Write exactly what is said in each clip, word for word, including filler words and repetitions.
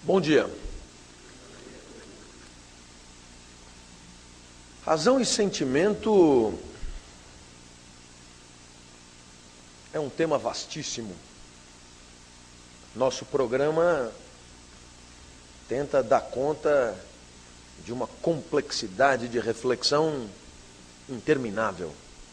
Bom dia. Razão e sentimento é um tema vastíssimo. Nosso programa tenta dar conta de uma complexidade de reflexão interminável.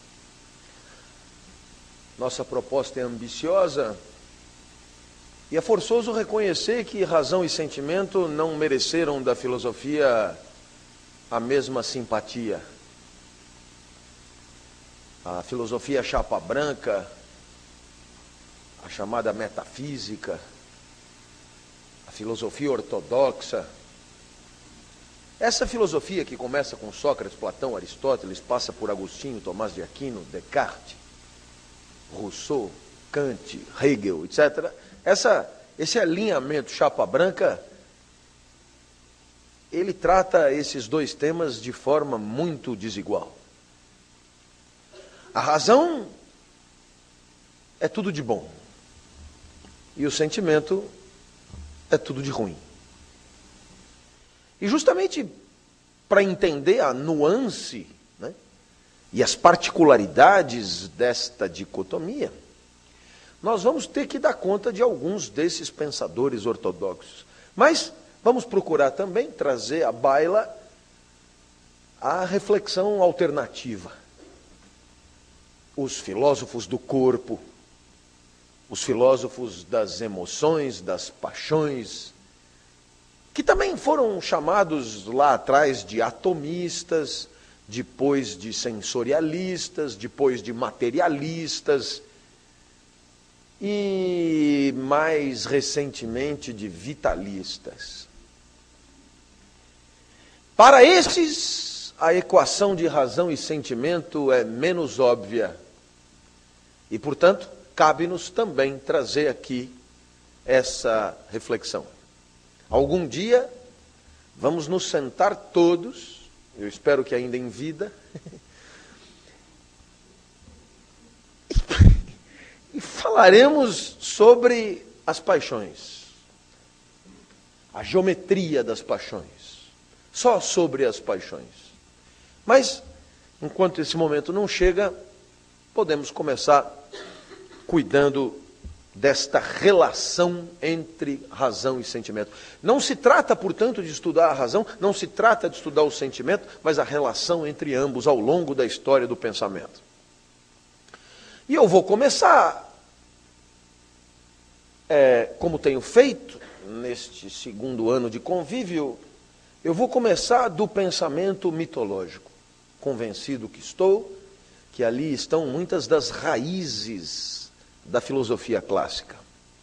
Nossa proposta é ambiciosa e é forçoso reconhecer que razão e sentimento não mereceram da filosofia a mesma simpatia. A filosofia chapa branca, a chamada metafísica, a filosofia ortodoxa, essa filosofia que começa com Sócrates, Platão, Aristóteles, passa por Agostinho, Tomás de Aquino, Descartes, Rousseau, Kant, Hegel, etcétera. Essa, esse alinhamento chapa branca, ele trata esses dois temas de forma muito desigual. A razão é tudo de bom e o sentimento é tudo de ruim. E justamente para entender a nuance, né, e as particularidades desta dicotomia, nós vamos ter que dar conta de alguns desses pensadores ortodoxos. Mas vamos procurar também trazer à baila a reflexão alternativa. Os filósofos do corpo, os filósofos das emoções, das paixões, que também foram chamados lá atrás de atomistas, depois de sensorialistas, depois de materialistas, e mais recentemente de vitalistas. Para esses, a equação de razão e sentimento é menos óbvia. E, portanto, cabe-nos também trazer aqui essa reflexão. Algum dia, vamos nos sentar todos, eu espero que ainda em vida, e falaremos sobre as paixões, a geometria das paixões, só sobre as paixões. Mas, enquanto esse momento não chega, podemos começar cuidando desta relação entre razão e sentimento. Não se trata, portanto, de estudar a razão, não se trata de estudar o sentimento, mas a relação entre ambos ao longo da história do pensamento. E eu vou começar, é, como tenho feito neste segundo ano de convívio, eu vou começar do pensamento mitológico, convencido que estou, que ali estão muitas das raízes da filosofia clássica.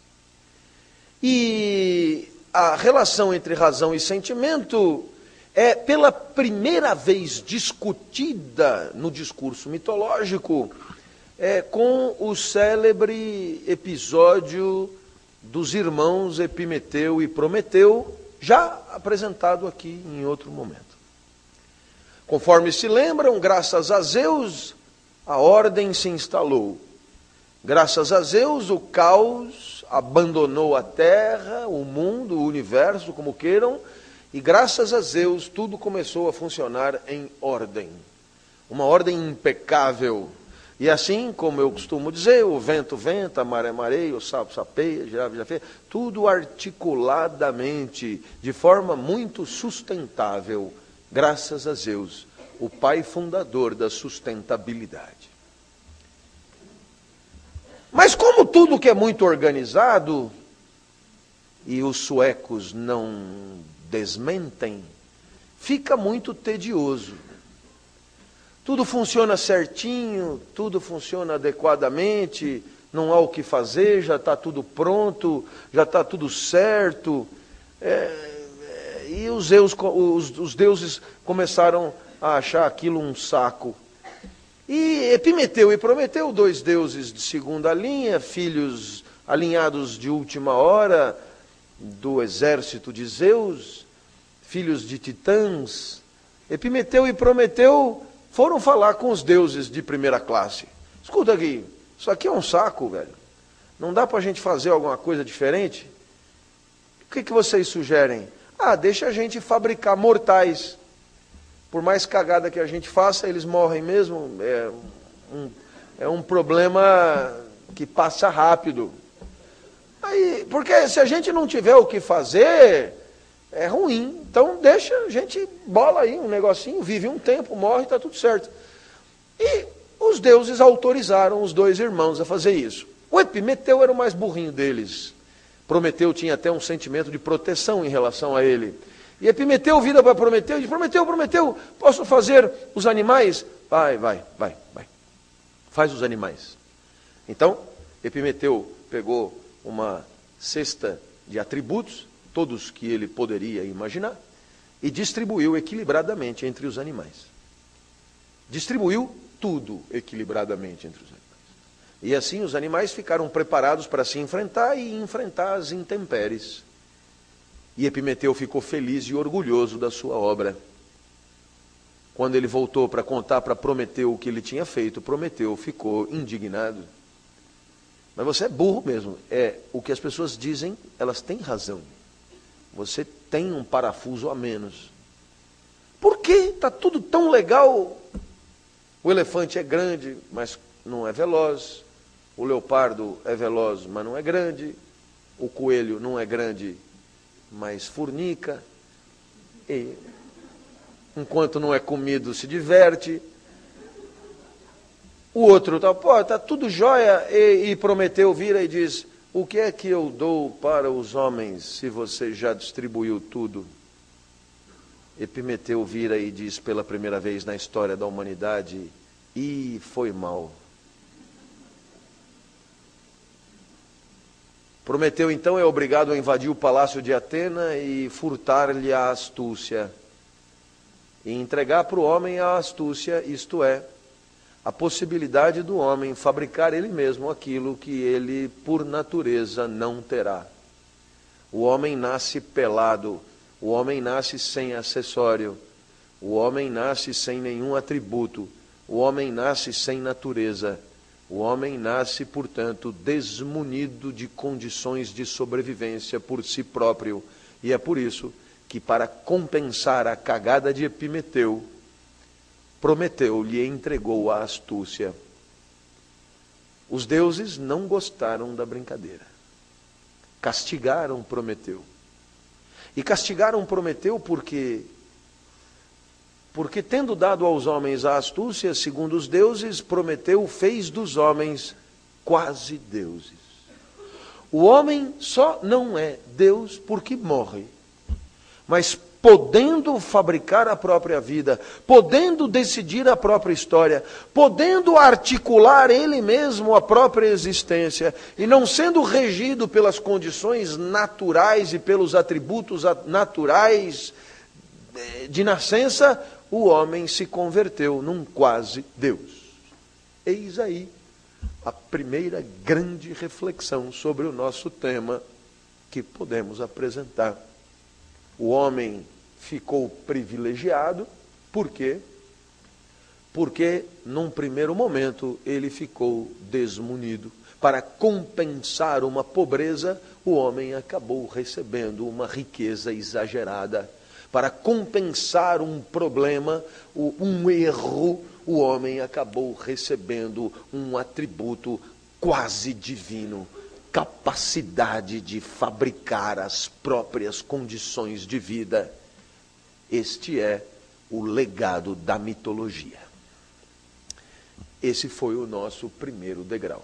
E a relação entre razão e sentimento é pela primeira vez discutida no discurso mitológico, É, com o célebre episódio dos irmãos Epimeteu e Prometeu, já apresentado aqui em outro momento. Conforme se lembram, graças a Zeus, a ordem se instalou. Graças a Zeus, o caos abandonou a terra, o mundo, o universo, como queiram, e graças a Zeus tudo começou a funcionar em ordem. Uma ordem impecável. E assim, como eu costumo dizer, o vento venta, a maré mareia, o sapo sapeia, a girafa girafeia, tudo articuladamente, de forma muito sustentável, graças a Zeus, o pai fundador da sustentabilidade. Mas como tudo que é muito organizado, e os suecos não desmentem, fica muito tedioso. Tudo funciona certinho, tudo funciona adequadamente, não há o que fazer, já está tudo pronto, já está tudo certo. É, é, e os, Zeus, os, os deuses começaram a achar aquilo um saco. E Epimeteu e Prometeu, dois deuses de segunda linha, filhos alinhados de última hora do exército de Zeus, filhos de titãs, Epimeteu e Prometeu foram falar com os deuses de primeira classe. Escuta aqui, isso aqui é um saco, velho. Não dá para a gente fazer alguma coisa diferente? O que, que vocês sugerem? Ah, deixa a gente fabricar mortais. Por mais cagada que a gente faça, eles morrem mesmo. É um, é um problema que passa rápido. Aí, porque se a gente não tiver o que fazer, é ruim. Então deixa a gente bola aí um negocinho, vive um tempo, morre, está tudo certo. E os deuses autorizaram os dois irmãos a fazer isso. O Epimeteu era o mais burrinho deles. Prometeu tinha até um sentimento de proteção em relação a ele. E Epimeteu vira para Prometeu e diz, Prometeu, Prometeu, posso fazer os animais? Vai, vai, vai, vai. Faz os animais. Então, Epimeteu pegou uma cesta de atributos, todos que ele poderia imaginar, e distribuiu equilibradamente entre os animais. Distribuiu tudo equilibradamente entre os animais. E assim os animais ficaram preparados para se enfrentar e enfrentar as intempéries. E Epimeteu ficou feliz e orgulhoso da sua obra. Quando ele voltou para contar para Prometeu o que ele tinha feito, Prometeu ficou indignado. Mas você é burro mesmo. É, o que as pessoas dizem, elas têm razão. Você tem um parafuso a menos. Por que está tudo tão legal? O elefante é grande, mas não é veloz. O leopardo é veloz, mas não é grande. O coelho não é grande, mas fornica. E, enquanto não é comido, se diverte. O outro está, pô, está tudo jóia. E, e Prometeu vira e diz, o que é que eu dou para os homens se você já distribuiu tudo? Epimeteu vira e diz pela primeira vez na história da humanidade, e foi mal. Prometeu então é obrigado a invadir o palácio de Atena e furtar-lhe a astúcia. E entregar para o homem a astúcia, isto é, a possibilidade do homem fabricar ele mesmo aquilo que ele, por natureza, não terá. O homem nasce pelado, o homem nasce sem acessório, o homem nasce sem nenhum atributo, o homem nasce sem natureza, o homem nasce, portanto, desmunido de condições de sobrevivência por si próprio. E é por isso que, para compensar a cagada de Epimeteu, Prometeu lhe entregou a astúcia. Os deuses não gostaram da brincadeira. Castigaram Prometeu. E castigaram Prometeu porque, porque tendo dado aos homens a astúcia, segundo os deuses, Prometeu fez dos homens quase deuses. O homem só não é Deus porque morre. Mas podendo fabricar a própria vida, podendo decidir a própria história, podendo articular ele mesmo a própria existência, e não sendo regido pelas condições naturais e pelos atributos naturais de nascença, o homem se converteu num quase Deus. Eis aí a primeira grande reflexão sobre o nosso tema que podemos apresentar. O homem ficou privilegiado, por quê? Porque, num primeiro momento, ele ficou desmunido. Para compensar uma pobreza, o homem acabou recebendo uma riqueza exagerada. Para compensar um problema, um erro, o homem acabou recebendo um atributo quase divino. Capacidade de fabricar as próprias condições de vida. Este é o legado da mitologia. Esse foi o nosso primeiro degrau.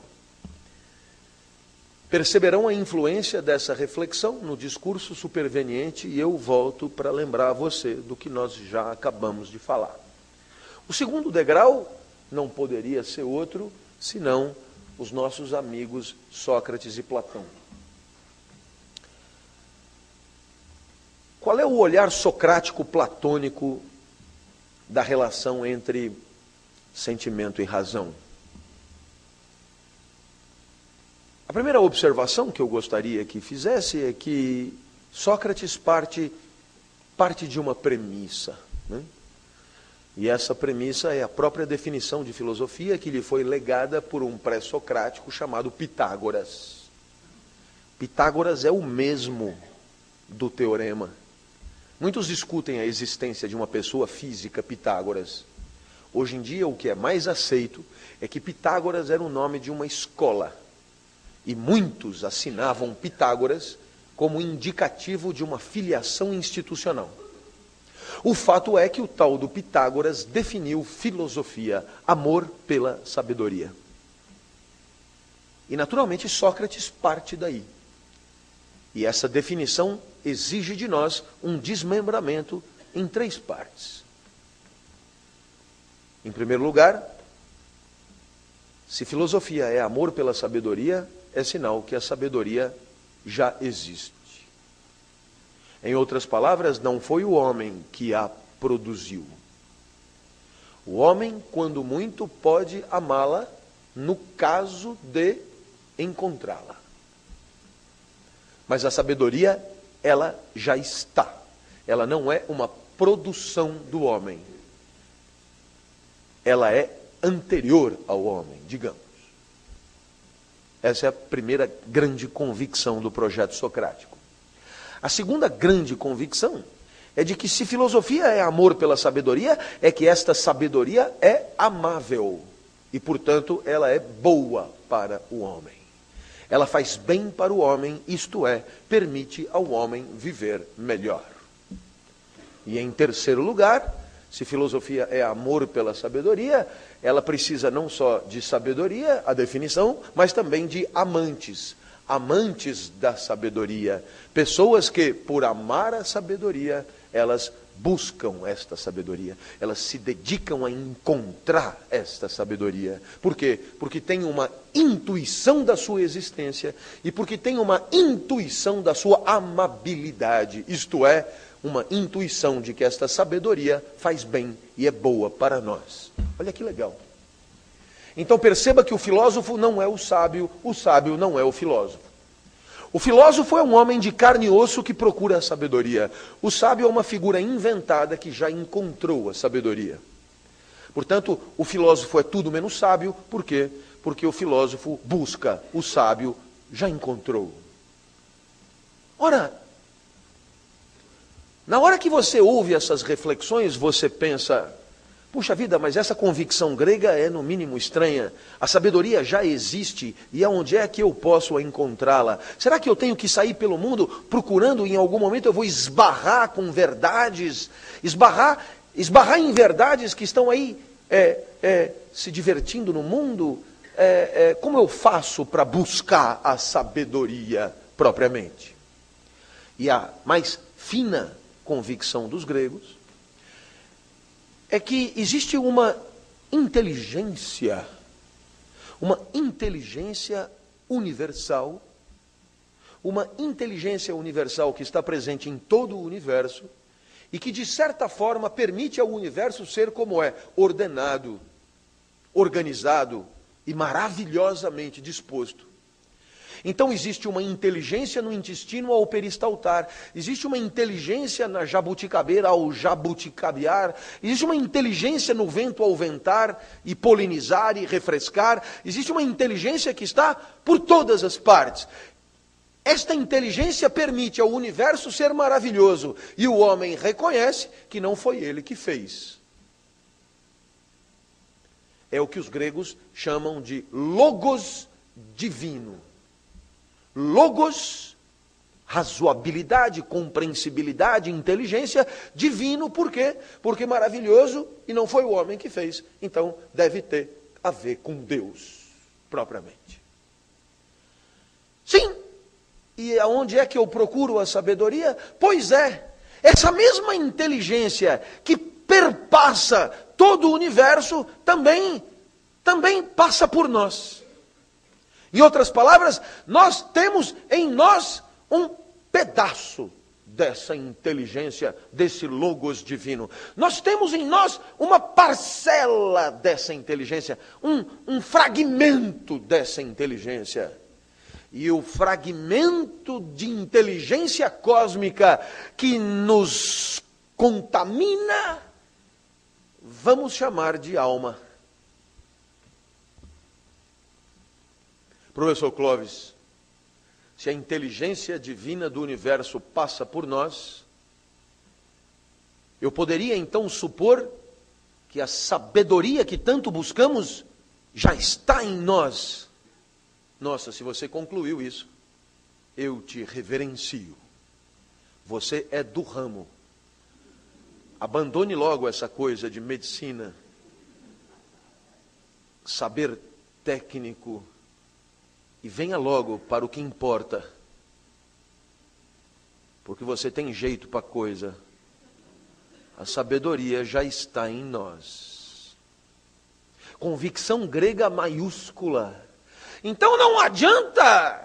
Perceberão a influência dessa reflexão no discurso superveniente e eu volto para lembrar a você do que nós já acabamos de falar. O segundo degrau não poderia ser outro senão os nossos amigos Sócrates e Platão. Qual é o olhar socrático-platônico da relação entre sentimento e razão? A primeira observação que eu gostaria que fizesse é que Sócrates parte, parte de uma premissa, né? E essa premissa é a própria definição de filosofia que lhe foi legada por um pré-socrático chamado Pitágoras. Pitágoras é o mesmo do teorema. Muitos discutem a existência de uma pessoa física, Pitágoras. Hoje em dia, o que é mais aceito é que Pitágoras era o nome de uma escola. E muitos assinavam Pitágoras como indicativo de uma filiação institucional. O fato é que o tal do Pitágoras definiu filosofia, amor pela sabedoria. E naturalmente Sócrates parte daí. E essa definição exige de nós um desmembramento em três partes. Em primeiro lugar, se filosofia é amor pela sabedoria, é sinal que a sabedoria já existe. Em outras palavras, não foi o homem que a produziu. O homem, quando muito, pode amá-la no caso de encontrá-la. Mas a sabedoria, ela já está. Ela não é uma produção do homem. Ela é anterior ao homem, digamos. Essa é a primeira grande convicção do projeto socrático. A segunda grande convicção é de que se filosofia é amor pela sabedoria, é que esta sabedoria é amável. E, portanto, ela é boa para o homem. Ela faz bem para o homem, isto é, permite ao homem viver melhor. E em terceiro lugar, se filosofia é amor pela sabedoria, ela precisa não só de sabedoria, a definição, mas também de amantes. Amantes da sabedoria. Pessoas que, por amar a sabedoria, elas buscam esta sabedoria, elas se dedicam a encontrar esta sabedoria. Por quê? Porque tem uma intuição da sua existência e porque tem uma intuição da sua amabilidade, isto é, uma intuição de que esta sabedoria faz bem e é boa para nós. Olha que legal. Então perceba que o filósofo não é o sábio, o sábio não é o filósofo. O filósofo é um homem de carne e osso que procura a sabedoria. O sábio é uma figura inventada que já encontrou a sabedoria. Portanto, o filósofo é tudo menos sábio. Por quê? Porque o filósofo busca, o sábio já encontrou. Ora, na hora que você ouve essas reflexões, você pensa: puxa vida, mas essa convicção grega é no mínimo estranha. A sabedoria já existe e aonde é que eu posso encontrá-la? Será que eu tenho que sair pelo mundo procurando, em algum momento eu vou esbarrar com verdades, esbarrar, esbarrar em verdades que estão aí é, é, se divertindo no mundo? É, é, como eu faço para buscar a sabedoria propriamente? E a mais fina convicção dos gregos é que existe uma inteligência, uma inteligência universal, uma inteligência universal que está presente em todo o universo e que, de certa forma, permite ao universo ser como é, ordenado, organizado e maravilhosamente disposto. Então existe uma inteligência no intestino ao peristaltar, existe uma inteligência na jabuticabeira ao jabuticabear, existe uma inteligência no vento ao ventar e polinizar e refrescar, existe uma inteligência que está por todas as partes. Esta inteligência permite ao universo ser maravilhoso e o homem reconhece que não foi ele que fez. É o que os gregos chamam de logos divino. Logos, razoabilidade, compreensibilidade, inteligência, divino, por quê? Porque maravilhoso e não foi o homem que fez, então deve ter a ver com Deus, propriamente. Sim, e aonde é que eu procuro a sabedoria? Pois é, essa mesma inteligência que perpassa todo o universo, também, também passa por nós. Em outras palavras, nós temos em nós um pedaço dessa inteligência, desse logos divino. Nós temos em nós uma parcela dessa inteligência, um, um fragmento dessa inteligência. E o fragmento de inteligência cósmica que nos contamina, vamos chamar de alma. Professor Clóvis, se a inteligência divina do universo passa por nós, eu poderia então supor que a sabedoria que tanto buscamos já está em nós. Nossa, se você concluiu isso, eu te reverencio. Você é do ramo. Abandone logo essa coisa de medicina, saber técnico, e venha logo para o que importa. Porque você tem jeito para a coisa. A sabedoria já está em nós. Convicção grega maiúscula. Então não adianta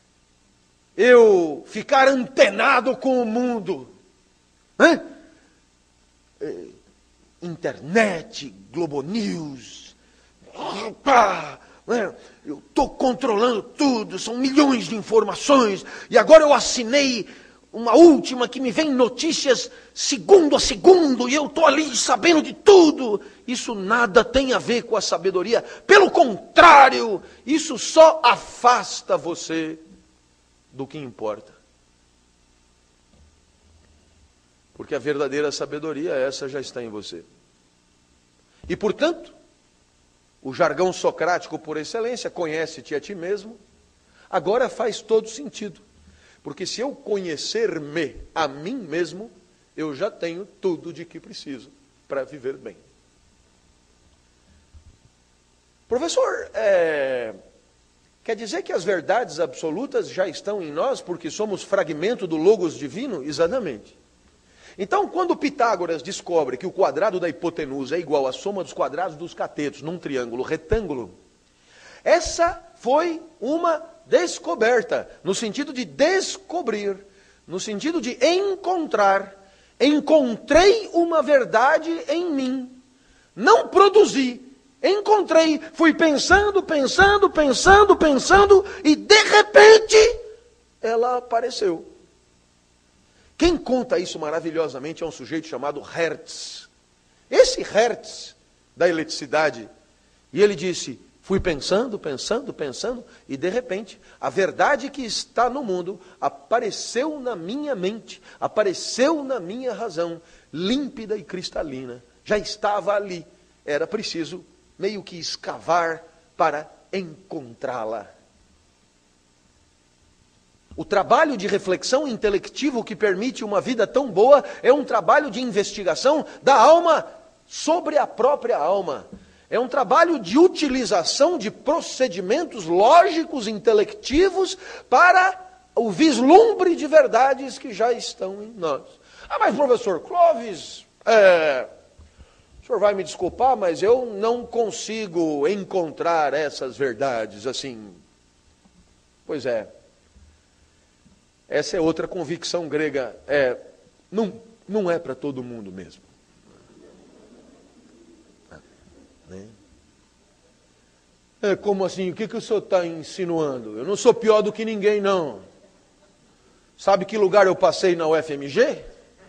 eu ficar antenado com o mundo. Hã? É, internet, Globo News. Opa, né? Eu estou controlando tudo, são milhões de informações. E agora eu assinei uma última que me vem notícias segundo a segundo, e eu estou ali sabendo de tudo. Isso nada tem a ver com a sabedoria. Pelo contrário, isso só afasta você do que importa. Porque a verdadeira sabedoria, essa já está em você. E portanto, o jargão socrático por excelência, conhece-te a ti mesmo, agora faz todo sentido. Porque se eu conhecer-me a mim mesmo, eu já tenho tudo de que preciso para viver bem. Professor, é, quer dizer que as verdades absolutas já estão em nós porque somos fragmento do Logos divino? Exatamente. Então, quando Pitágoras descobre que o quadrado da hipotenusa é igual à soma dos quadrados dos catetos num triângulo retângulo, essa foi uma descoberta, no sentido de descobrir, no sentido de encontrar. Encontrei uma verdade em mim. Não produzi, encontrei. Fui pensando, pensando, pensando, pensando, e de repente ela apareceu. Quem conta isso maravilhosamente é um sujeito chamado Hertz. Esse Hertz da eletricidade. E ele disse: fui pensando, pensando, pensando, e de repente, a verdade que está no mundo apareceu na minha mente, apareceu na minha razão, límpida e cristalina. Já estava ali. Era preciso meio que escavar para encontrá-la. O trabalho de reflexão intelectivo que permite uma vida tão boa é um trabalho de investigação da alma sobre a própria alma. É um trabalho de utilização de procedimentos lógicos, intelectivos, para o vislumbre de verdades que já estão em nós. Ah, mas professor Clóvis, é, o senhor vai me desculpar, mas eu não consigo encontrar essas verdades assim. Pois é. Essa é outra convicção grega. É, não, não é para todo mundo mesmo. É, como assim? O que, que o senhor está insinuando? Eu não sou pior do que ninguém, não. Sabe que lugar eu passei na U F M G?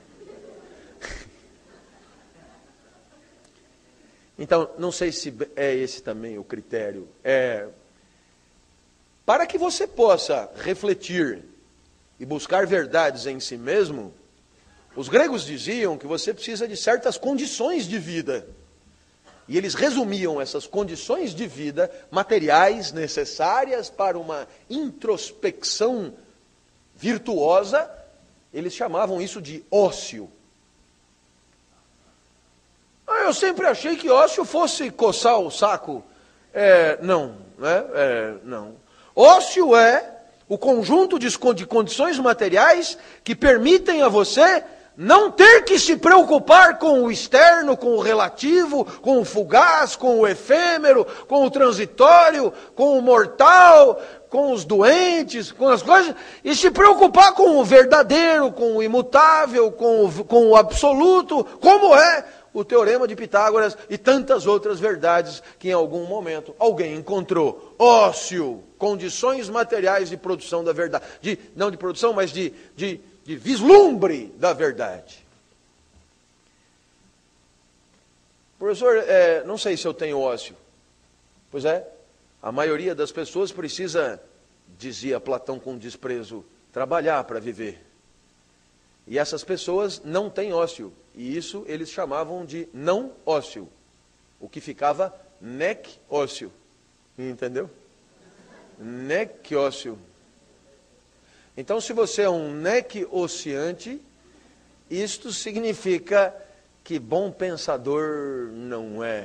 Então, não sei se é esse também o critério. É, para que você possa refletir e buscar verdades em si mesmo, os gregos diziam que você precisa de certas condições de vida. E eles resumiam essas condições de vida materiais necessárias para uma introspecção virtuosa, eles chamavam isso de ócio. Ah, eu sempre achei que ócio fosse coçar o saco. É, não, né? É, não. Ócio é o conjunto de condições materiais que permitem a você não ter que se preocupar com o externo, com o relativo, com o fugaz, com o efêmero, com o transitório, com o mortal, com os doentes, com as coisas, e se preocupar com o verdadeiro, com o imutável, com o, com o absoluto, como é o Teorema de Pitágoras e tantas outras verdades que em algum momento alguém encontrou. Ócio, condições materiais de produção da verdade, de, não de produção, mas de, de, de vislumbre da verdade. Professor, é, não sei se eu tenho ócio. Pois é, a maioria das pessoas precisa dizia Platão com desprezo, trabalhar para viver. E essas pessoas não têm ócio, e isso eles chamavam de não ócio, o que ficava nec ócio, entendeu? Nec ócio. Então, se você é um nec ociante, isto significa que bom pensador não é.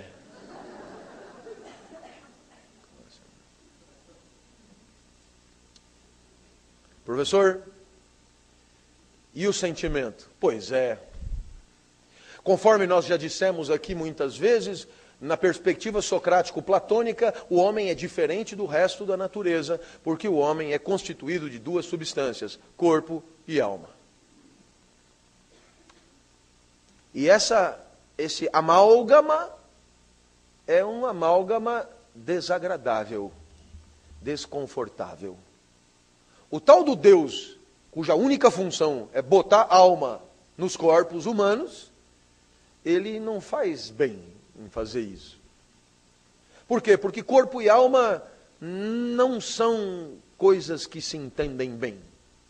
Professor, e o sentimento? Pois é. Conforme nós já dissemos aqui muitas vezes, na perspectiva socrático-platônica, o homem é diferente do resto da natureza, porque o homem é constituído de duas substâncias, corpo e alma. E essa, esse amálgama é um amálgama desagradável, desconfortável. O tal do Deus, cuja única função é botar alma nos corpos humanos, ele não faz bem em fazer isso. Por quê? Porque corpo e alma não são coisas que se entendem bem.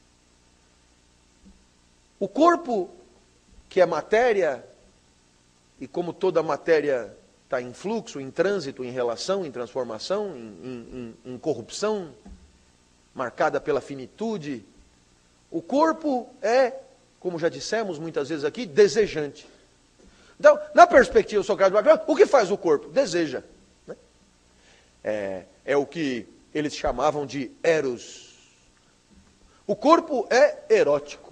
O corpo, que é matéria, e como toda matéria está em fluxo, em trânsito, em relação, em transformação, em, em, em corrupção, marcada pela finitude, o corpo é, como já dissemos muitas vezes aqui, desejante. Então, na perspectiva socrática, o que faz o corpo? Deseja. Né? É, é o que eles chamavam de eros. O corpo é erótico.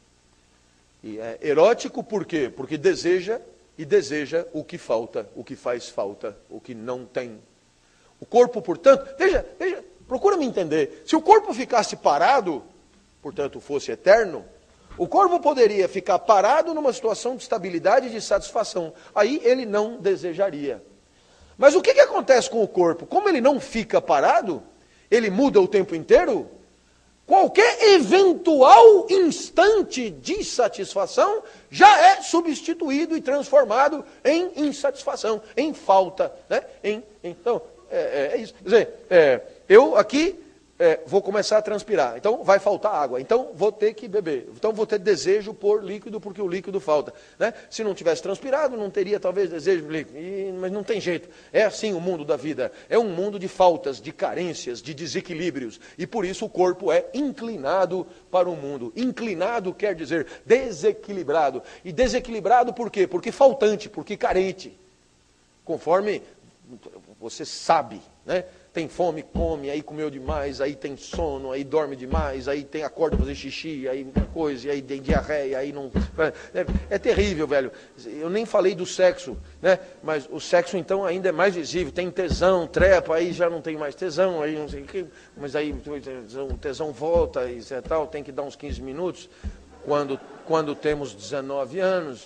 E é erótico por quê? Porque deseja e deseja o que falta, o que faz falta, o que não tem. O corpo, portanto, veja, veja, procura me entender. Se o corpo ficasse parado, portanto fosse eterno, o corpo poderia ficar parado numa situação de estabilidade e de satisfação. Aí ele não desejaria. Mas o que, que acontece com o corpo? Como ele não fica parado, ele muda o tempo inteiro, qualquer eventual instante de satisfação já é substituído e transformado em insatisfação, em falta. Né? Em, então, é, é, é isso. Quer dizer, é, eu aqui é, vou começar a transpirar, então vai faltar água, então vou ter que beber, então vou ter desejo por líquido, porque o líquido falta. Né? Se não tivesse transpirado, não teria talvez desejo por líquido, e, mas não tem jeito. É assim o mundo da vida, é um mundo de faltas, de carências, de desequilíbrios, e por isso o corpo é inclinado para o mundo. Inclinado quer dizer desequilibrado, e desequilibrado por quê? Porque faltante, porque carente, conforme você sabe, né? Tem fome, come, aí comeu demais, aí tem sono, aí dorme demais, aí tem acorda para fazer xixi, aí muita coisa, aí tem diarreia, aí não... É, é terrível, velho. Eu nem falei do sexo, né? Mas o sexo, então, ainda é mais visível. Tem tesão, trepa, aí já não tem mais tesão, aí não sei o que... Mas aí o tesão volta e tal, tem que dar uns quinze minutos. Quando, quando temos dezenove anos,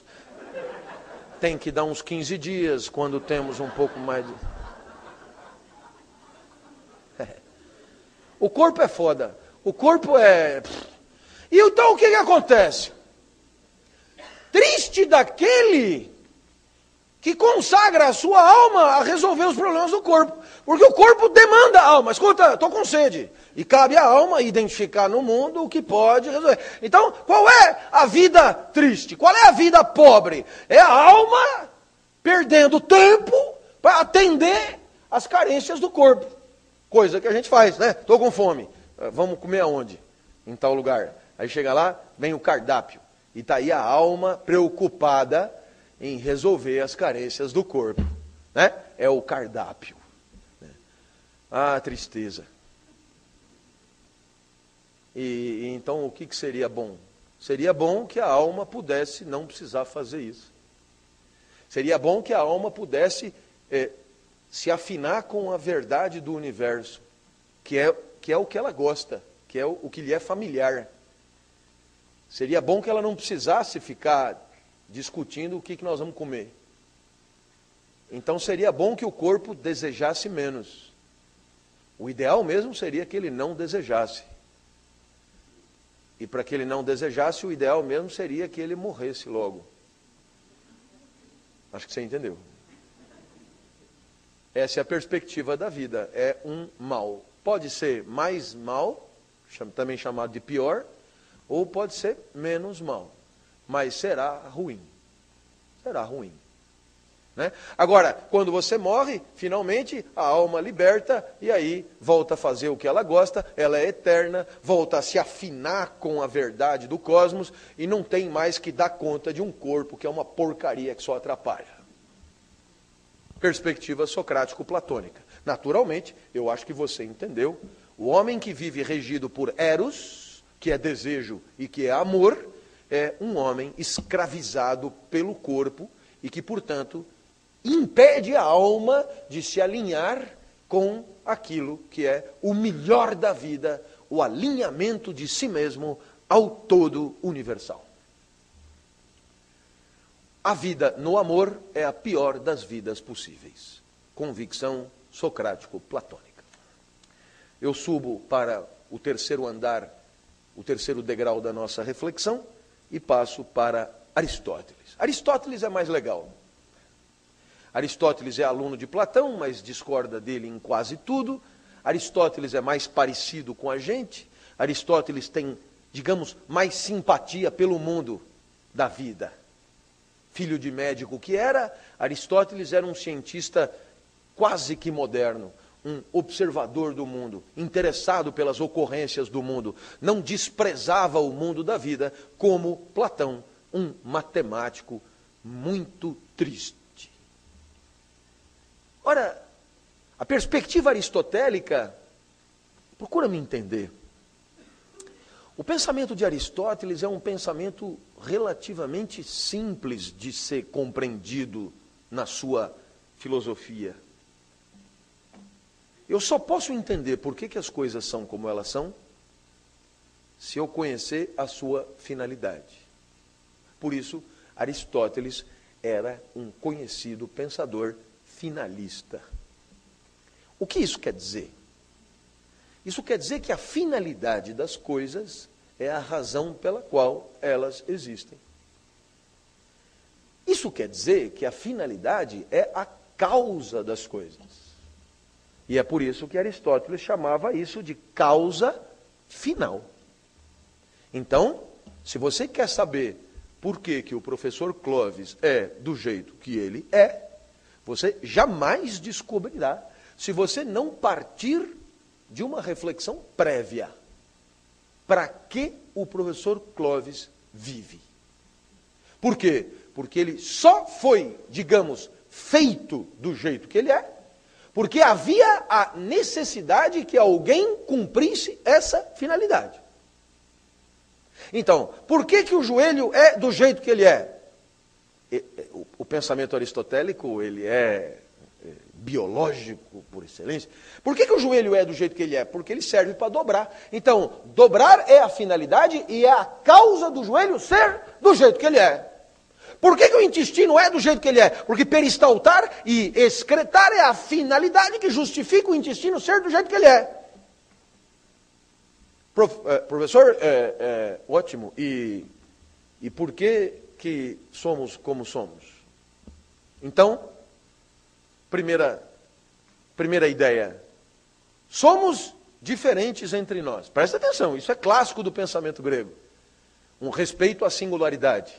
tem que dar uns quinze dias. Quando temos um pouco mais... de... O corpo é foda. O corpo é... E então o que, que acontece? Triste daquele que consagra a sua alma a resolver os problemas do corpo. Porque o corpo demanda a alma. Escuta, estou com sede. E cabe à alma identificar no mundo o que pode resolver. Então, qual é a vida triste? Qual é a vida pobre? É a alma perdendo tempo para atender às carências do corpo. Coisa que a gente faz, né? Estou com fome. Vamos comer aonde? Em tal lugar. Aí chega lá, vem o cardápio. E está aí a alma preocupada em resolver as carências do corpo. Né? É o cardápio. Ah, tristeza. E, e então o que, que seria bom? Seria bom que a alma pudesse não precisar fazer isso. Seria bom que a alma pudesse... É, se afinar com a verdade do universo, que é, que é o que ela gosta, que é o, o que lhe é familiar. Seria bom que ela não precisasse ficar discutindo o que, que nós vamos comer. Então seria bom que o corpo desejasse menos. O ideal mesmo seria que ele não desejasse. E para que ele não desejasse, o ideal mesmo seria que ele morresse logo. Acho que você entendeu. Essa é a perspectiva da vida, é um mal pode ser mais mal, também chamado de pior, ou pode ser menos mal, mas será ruim. Será ruim. Né? Agora, quando você morre, finalmente a alma liberta e aí volta a fazer o que ela gosta, ela é eterna, volta a se afinar com a verdade do cosmos e não tem mais que dar conta de um corpo que é uma porcaria que só atrapalha. Perspectiva socrático-platônica. Naturalmente, eu acho que você entendeu, o homem que vive regido por eros, que é desejo e que é amor, é um homem escravizado pelo corpo e que, portanto, impede a alma de se alinhar com aquilo que é o melhor da vida, o alinhamento de si mesmo ao todo universal. A vida no amor é a pior das vidas possíveis. Convicção socrático-platônica. Eu subo para o terceiro andar, o terceiro degrau da nossa reflexão e passo para Aristóteles. Aristóteles é mais legal. Aristóteles é aluno de Platão, mas discorda dele em quase tudo. Aristóteles é mais parecido com a gente. Aristóteles tem, digamos, mais simpatia pelo mundo da vida. Filho de médico que era, Aristóteles era um cientista quase que moderno, um observador do mundo, interessado pelas ocorrências do mundo. Não desprezava o mundo da vida como Platão, um matemático muito triste. Ora, a perspectiva aristotélica, procura me entender. O pensamento de Aristóteles é um pensamento relativamente simples de ser compreendido na sua filosofia. Eu só posso entender por que, que as coisas são como elas são, se eu conhecer a sua finalidade. Por isso, Aristóteles era um conhecido pensador finalista. O que isso quer dizer? Isso quer dizer que a finalidade das coisas é a razão pela qual elas existem. Isso quer dizer que a finalidade é a causa das coisas. E é por isso que Aristóteles chamava isso de causa final. Então, se você quer saber por que, que o professor Clovis é do jeito que ele é, você jamais descobrirá se você não partir de uma reflexão prévia. Para que o professor Clovis vive? Por quê? Porque ele só foi, digamos, feito do jeito que ele é, porque havia a necessidade que alguém cumprisse essa finalidade. Então, por que, que o joelho é do jeito que ele é? O pensamento aristotélico, ele é biológico por excelência. Por que, que o joelho é do jeito que ele é? Porque ele serve para dobrar. Então, dobrar é a finalidade e é a causa do joelho ser do jeito que ele é. Por que, que o intestino é do jeito que ele é? Porque peristaltar e excretar é a finalidade que justifica o intestino ser do jeito que ele é. Prof, eh, professor, é, é, ótimo. E, e por que, que somos como somos? Então, primeira, primeira ideia. Somos diferentes entre nós. Presta atenção, isso é clássico do pensamento grego. Um respeito à singularidade.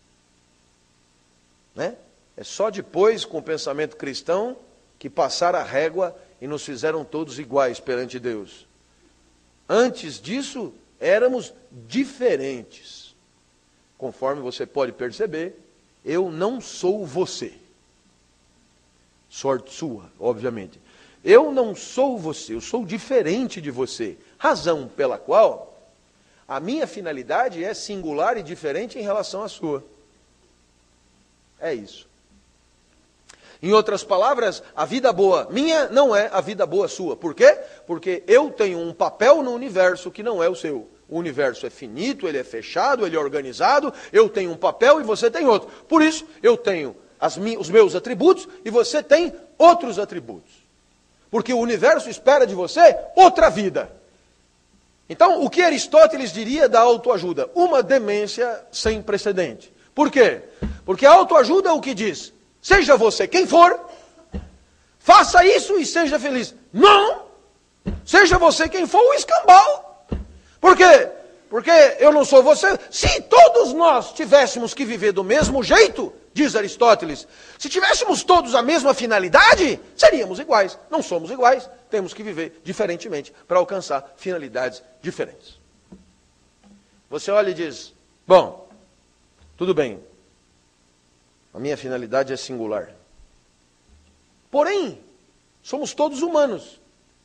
Né? É só depois, com o pensamento cristão, que passaram a régua e nos fizeram todos iguais perante Deus. Antes disso, éramos diferentes. Conforme você pode perceber, eu não sou você. Sorte sua, obviamente. Eu não sou você, eu sou diferente de você. Razão pela qual a minha finalidade é singular e diferente em relação à sua. É isso. Em outras palavras, a vida boa minha não é a vida boa sua. Por quê? Porque eu tenho um papel no universo que não é o seu. O universo é finito, ele é fechado, ele é organizado. Eu tenho um papel e você tem outro. Por isso, eu tenho as mi- os meus atributos e você tem outros atributos. Porque o universo espera de você outra vida. Então, o que Aristóteles diria da autoajuda? Uma demência sem precedente. Por quê? Porque a autoajuda é o que diz: seja você quem for, faça isso e seja feliz. Não! Seja você quem for, o escambau. Por quê? Porque eu não sou você. Se todos nós tivéssemos que viver do mesmo jeito, diz Aristóteles, se tivéssemos todos a mesma finalidade, seríamos iguais. Não somos iguais, temos que viver diferentemente para alcançar finalidades diferentes. Você olha e diz, bom, tudo bem, a minha finalidade é singular. Porém, somos todos humanos.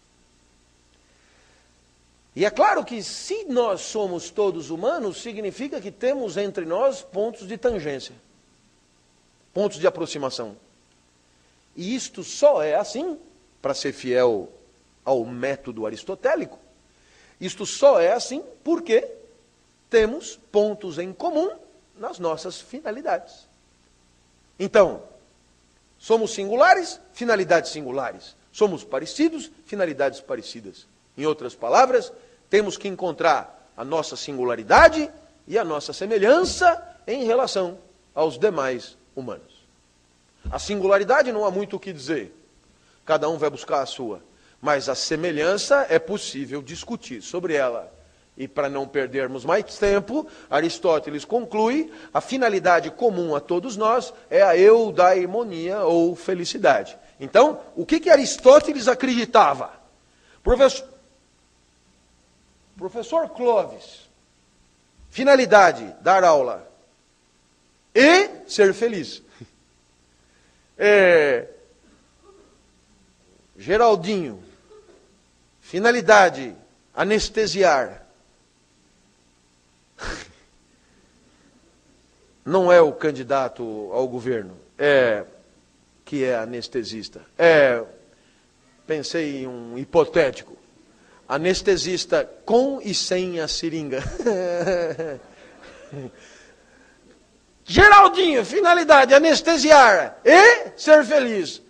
E é claro que se nós somos todos humanos, significa que temos entre nós pontos de tangência, pontos de aproximação. E isto só é assim, para ser fiel ao método aristotélico, isto só é assim porque temos pontos em comum nas nossas finalidades. Então, somos singulares, finalidades singulares. Somos parecidos, finalidades parecidas. Em outras palavras, temos que encontrar a nossa singularidade e a nossa semelhança em relação aos demais humanos. A singularidade não há muito o que dizer. Cada um vai buscar a sua. Mas a semelhança é possível discutir sobre ela. E para não perdermos mais tempo, Aristóteles conclui, a finalidade comum a todos nós é a eudaimonia ou felicidade. Então, o que que Aristóteles acreditava? Professor, professor Clóvis, finalidade, dar aula e ser feliz. É, Geraldinho, finalidade, anestesiar. Não é o candidato ao governo, é que é anestesista. É, pensei em um hipotético. Anestesista com e sem a seringa. Geraldinho, finalidade, anestesiar e ser feliz.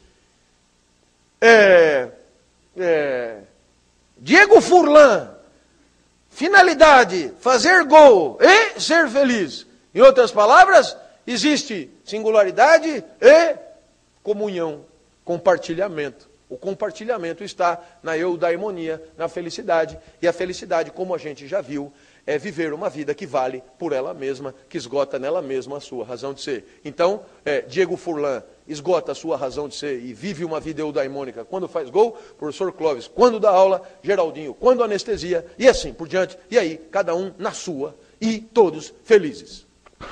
É, é, Diego Furlan, finalidade, fazer gol e ser feliz. Em outras palavras, existe singularidade e comunhão, compartilhamento. O compartilhamento está na eudaimonia, na felicidade. E a felicidade, como a gente já viu, é viver uma vida que vale por ela mesma, que esgota nela mesma a sua razão de ser. Então, é, Diego Furlan esgota a sua razão de ser e vive uma vida eudaimônica quando faz gol, professor Clóvis quando dá aula, Geraldinho quando anestesia, e assim por diante. E aí, cada um na sua e todos felizes.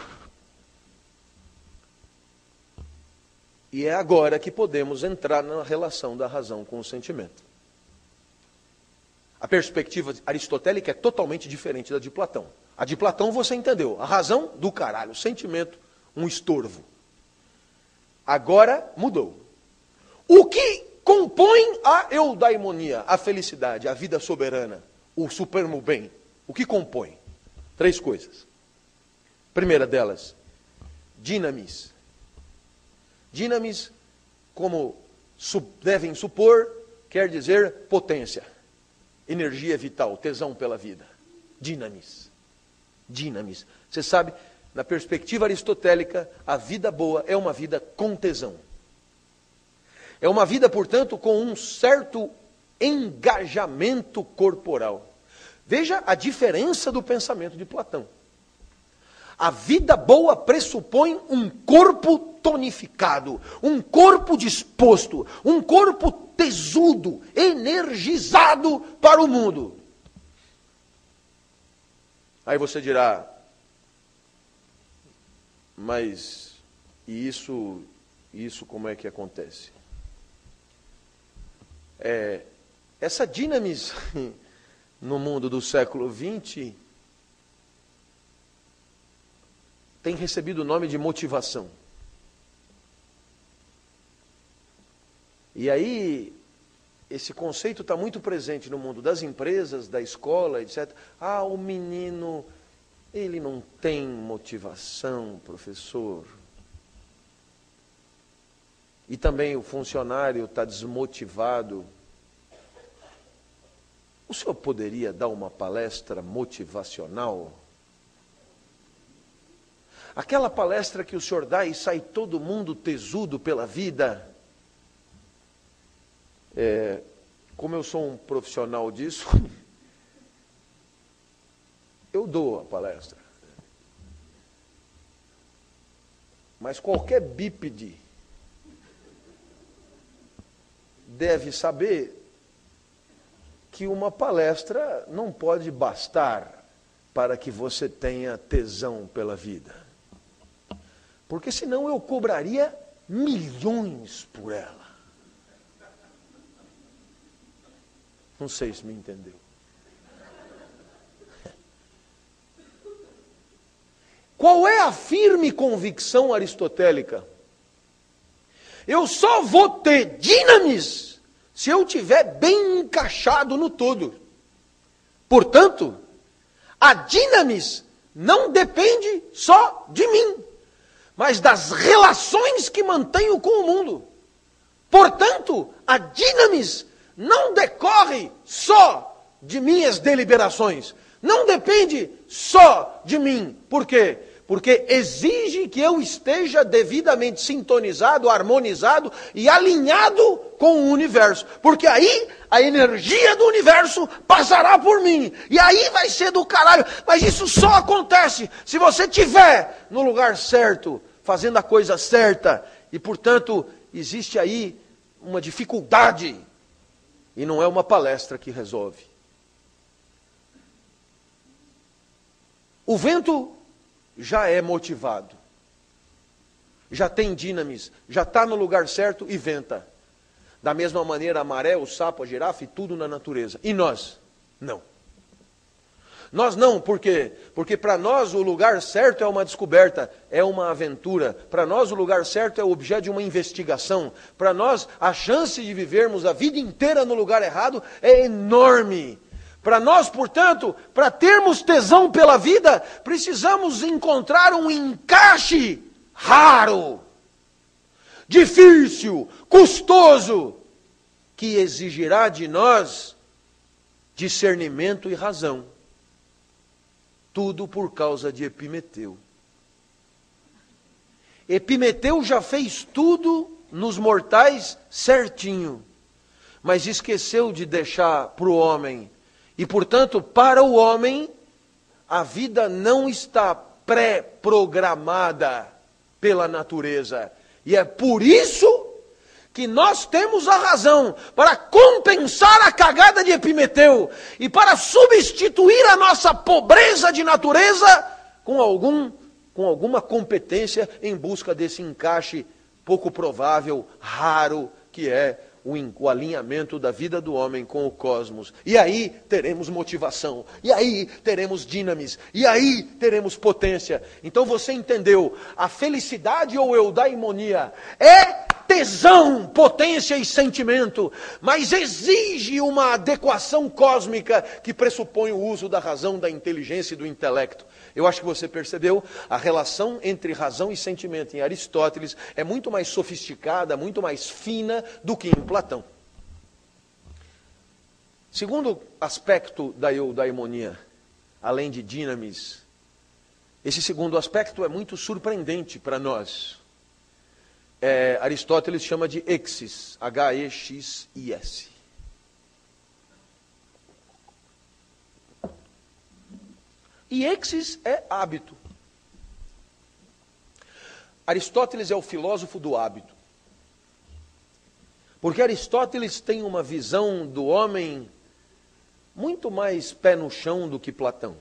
E é agora que podemos entrar na relação da razão com o sentimento. A perspectiva aristotélica é totalmente diferente da de Platão. A de Platão você entendeu. A razão do caralho, o sentimento, um estorvo. Agora mudou. O que compõe a eudaimonia, a felicidade, a vida soberana, o supremo bem? O que compõe? Três coisas. Primeira delas, dinamis. Dinamis, como devem supor, quer dizer potência, energia vital, tesão pela vida. Dinamis. Dinamis. Você sabe, na perspectiva aristotélica, a vida boa é uma vida com tesão. É uma vida, portanto, com um certo engajamento corporal. Veja a diferença do pensamento de Platão. A vida boa pressupõe um corpo tonificado, um corpo disposto, um corpo tesudo, energizado para o mundo. Aí você dirá, mas e isso, isso como é que acontece? É, essa dinamis no mundo do século vinte tem recebido o nome de motivação. E aí, esse conceito está muito presente no mundo das empresas, da escola, etcétera. Ah, o menino, ele não tem motivação, professor. E também o funcionário está desmotivado. O senhor poderia dar uma palestra motivacional? Aquela palestra que o senhor dá e sai todo mundo tesudo pela vida. É, como eu sou um profissional disso, eu dou a palestra. Mas qualquer bípede deve saber que uma palestra não pode bastar para que você tenha tesão pela vida. Porque senão eu cobraria milhões por ela. Não sei se me entendeu. Qual é a firme convicção aristotélica? Eu só vou ter dinamis se eu estiver bem encaixado no todo. Portanto, a dinamis não depende só de mim, mas das relações que mantenho com o mundo. Portanto, a dinamis não decorre só de minhas deliberações, não depende só de mim. Por quê? Porque exige que eu esteja devidamente sintonizado, harmonizado e alinhado com o universo. Porque aí a energia do universo passará por mim. E aí vai ser do caralho. Mas isso só acontece se você estiver no lugar certo, fazendo a coisa certa. E, portanto, existe aí uma dificuldade. E não é uma palestra que resolve. O vento já é motivado, já tem dinamis, já está no lugar certo e venta. Da mesma maneira a maré, o sapo, a girafa e tudo na natureza. E nós? Não. Nós não, por quê? Porque para nós o lugar certo é uma descoberta, é uma aventura. Para nós o lugar certo é o objeto de uma investigação. Para nós a chance de vivermos a vida inteira no lugar errado é enorme. Para nós, portanto, para termos tesão pela vida, precisamos encontrar um encaixe raro, difícil, custoso, que exigirá de nós discernimento e razão. Tudo por causa de Epimeteu. Epimeteu já fez tudo nos mortais certinho, mas esqueceu de deixar para o homem. E, portanto, para o homem, a vida não está pré-programada pela natureza. E é por isso que nós temos a razão para compensar a cagada de Epimeteu e para substituir a nossa pobreza de natureza com, algum, com alguma competência em busca desse encaixe pouco provável, raro, que é O, o alinhamento da vida do homem com o cosmos. E aí teremos motivação. E aí teremos dinamis. E aí teremos potência. Então você entendeu. A felicidade ou eudaimonia é tesão, potência e sentimento. Mas exige uma adequação cósmica que pressupõe o uso da razão, da inteligência e do intelecto. Eu acho que você percebeu, a relação entre razão e sentimento em Aristóteles é muito mais sofisticada, muito mais fina do que em Platão. Segundo aspecto da eudaimonia, além de dinamis, esse segundo aspecto é muito surpreendente para nós. É, Aristóteles chama de exis, H E X I S. E exis é hábito. Aristóteles é o filósofo do hábito. Porque Aristóteles tem uma visão do homem muito mais pé no chão do que Platão.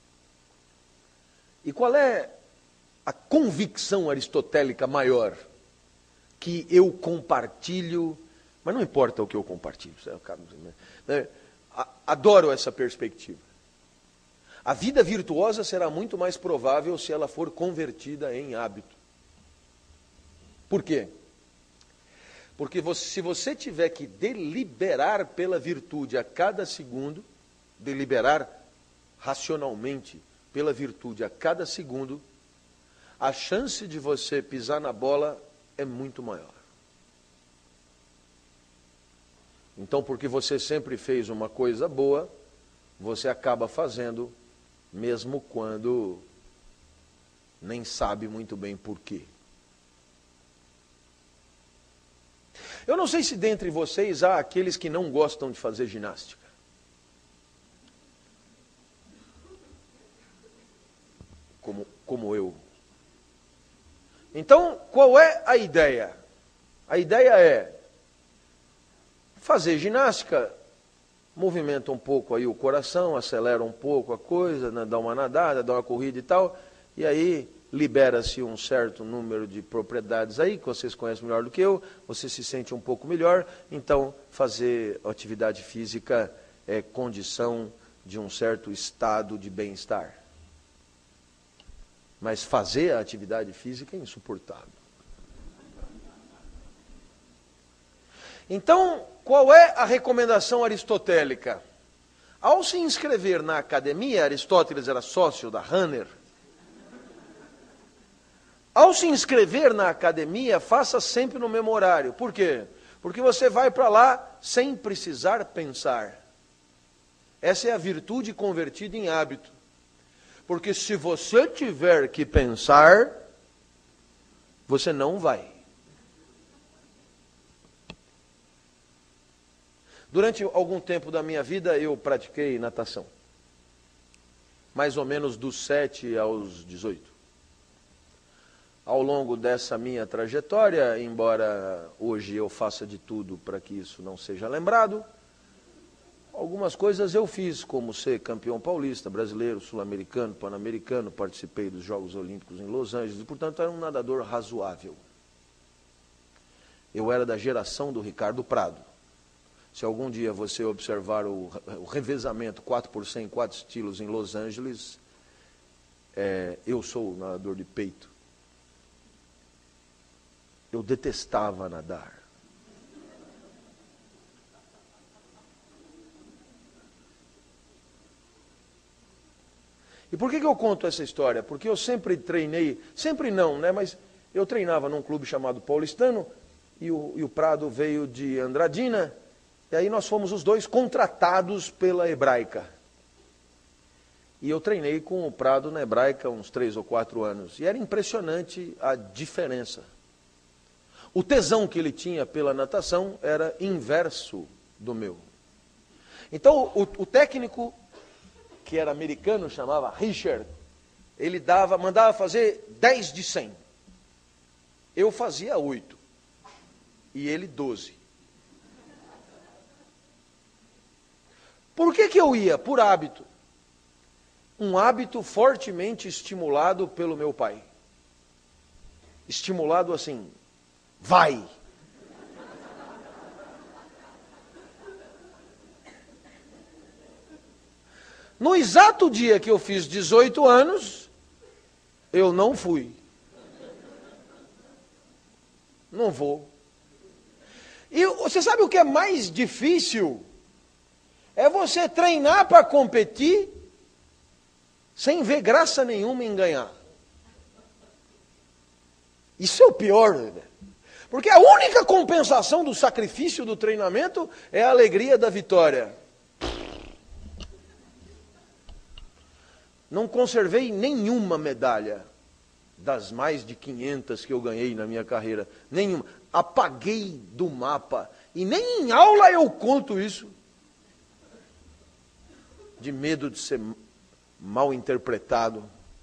E qual é a convicção aristotélica maior? Que eu compartilho, mas não importa o que eu compartilho. Adoro essa perspectiva. A vida virtuosa será muito mais provável se ela for convertida em hábito. Por quê? Porque você, se você tiver que deliberar pela virtude a cada segundo, deliberar racionalmente pela virtude a cada segundo, a chance de você pisar na bola é muito maior. Então, porque você sempre fez uma coisa boa, você acaba fazendo, mesmo quando nem sabe muito bem por quê. Eu não sei se dentre vocês há aqueles que não gostam de fazer ginástica. Como, como eu. Então, qual é a ideia? A ideia é fazer ginástica, movimenta um pouco aí o coração, acelera um pouco a coisa, né, dá uma nadada, dá uma corrida e tal, e aí libera-se um certo número de propriedades aí, que vocês conhecem melhor do que eu, você se sente um pouco melhor, então fazer atividade física é condição de um certo estado de bem-estar. Mas fazer a atividade física é insuportável. Então, qual é a recomendação aristotélica? Ao se inscrever na academia, Aristóteles era sócio da Hanner. Ao se inscrever na academia, faça sempre no mesmo horário. Por quê? Porque você vai para lá sem precisar pensar. Essa é a virtude convertida em hábito. Porque se você tiver que pensar, você não vai. Durante algum tempo da minha vida, eu pratiquei natação. Mais ou menos dos sete aos dezoito. Ao longo dessa minha trajetória, embora hoje eu faça de tudo para que isso não seja lembrado, algumas coisas eu fiz, como ser campeão paulista, brasileiro, sul-americano, pan-americano, participei dos Jogos Olímpicos em Los Angeles, e, portanto, era um nadador razoável. Eu era da geração do Ricardo Prado. Se algum dia você observar o, o revezamento quatro por cem, quatro estilos em Los Angeles, é, eu sou o nadador de peito. Eu detestava nadar. E por que que eu conto essa história? Porque eu sempre treinei, sempre não, né? Mas eu treinava num clube chamado Paulistano, e o, e o Prado veio de Andradina, e aí nós fomos os dois contratados pela Hebraica. E eu treinei com o Prado na Hebraica uns três ou quatro anos. E era impressionante a diferença. O tesão que ele tinha pela natação era inverso do meu. Então, o, o técnico, que era americano, chamava Richard, ele dava, mandava fazer dez de cem. Eu fazia oito. E ele doze. Por que que eu ia? Por hábito. Um hábito fortemente estimulado pelo meu pai. Estimulado assim, vai! No exato dia que eu fiz dezoito anos, eu não fui. Não vou. E você sabe o que é mais difícil? É você treinar para competir sem ver graça nenhuma em ganhar. Isso é o pior, né? Porque a única compensação do sacrifício do treinamento é a alegria da vitória. Não conservei nenhuma medalha das mais de quinhentas que eu ganhei na minha carreira. Nenhuma. Apaguei do mapa. E nem em aula eu conto isso. De medo de ser mal interpretado.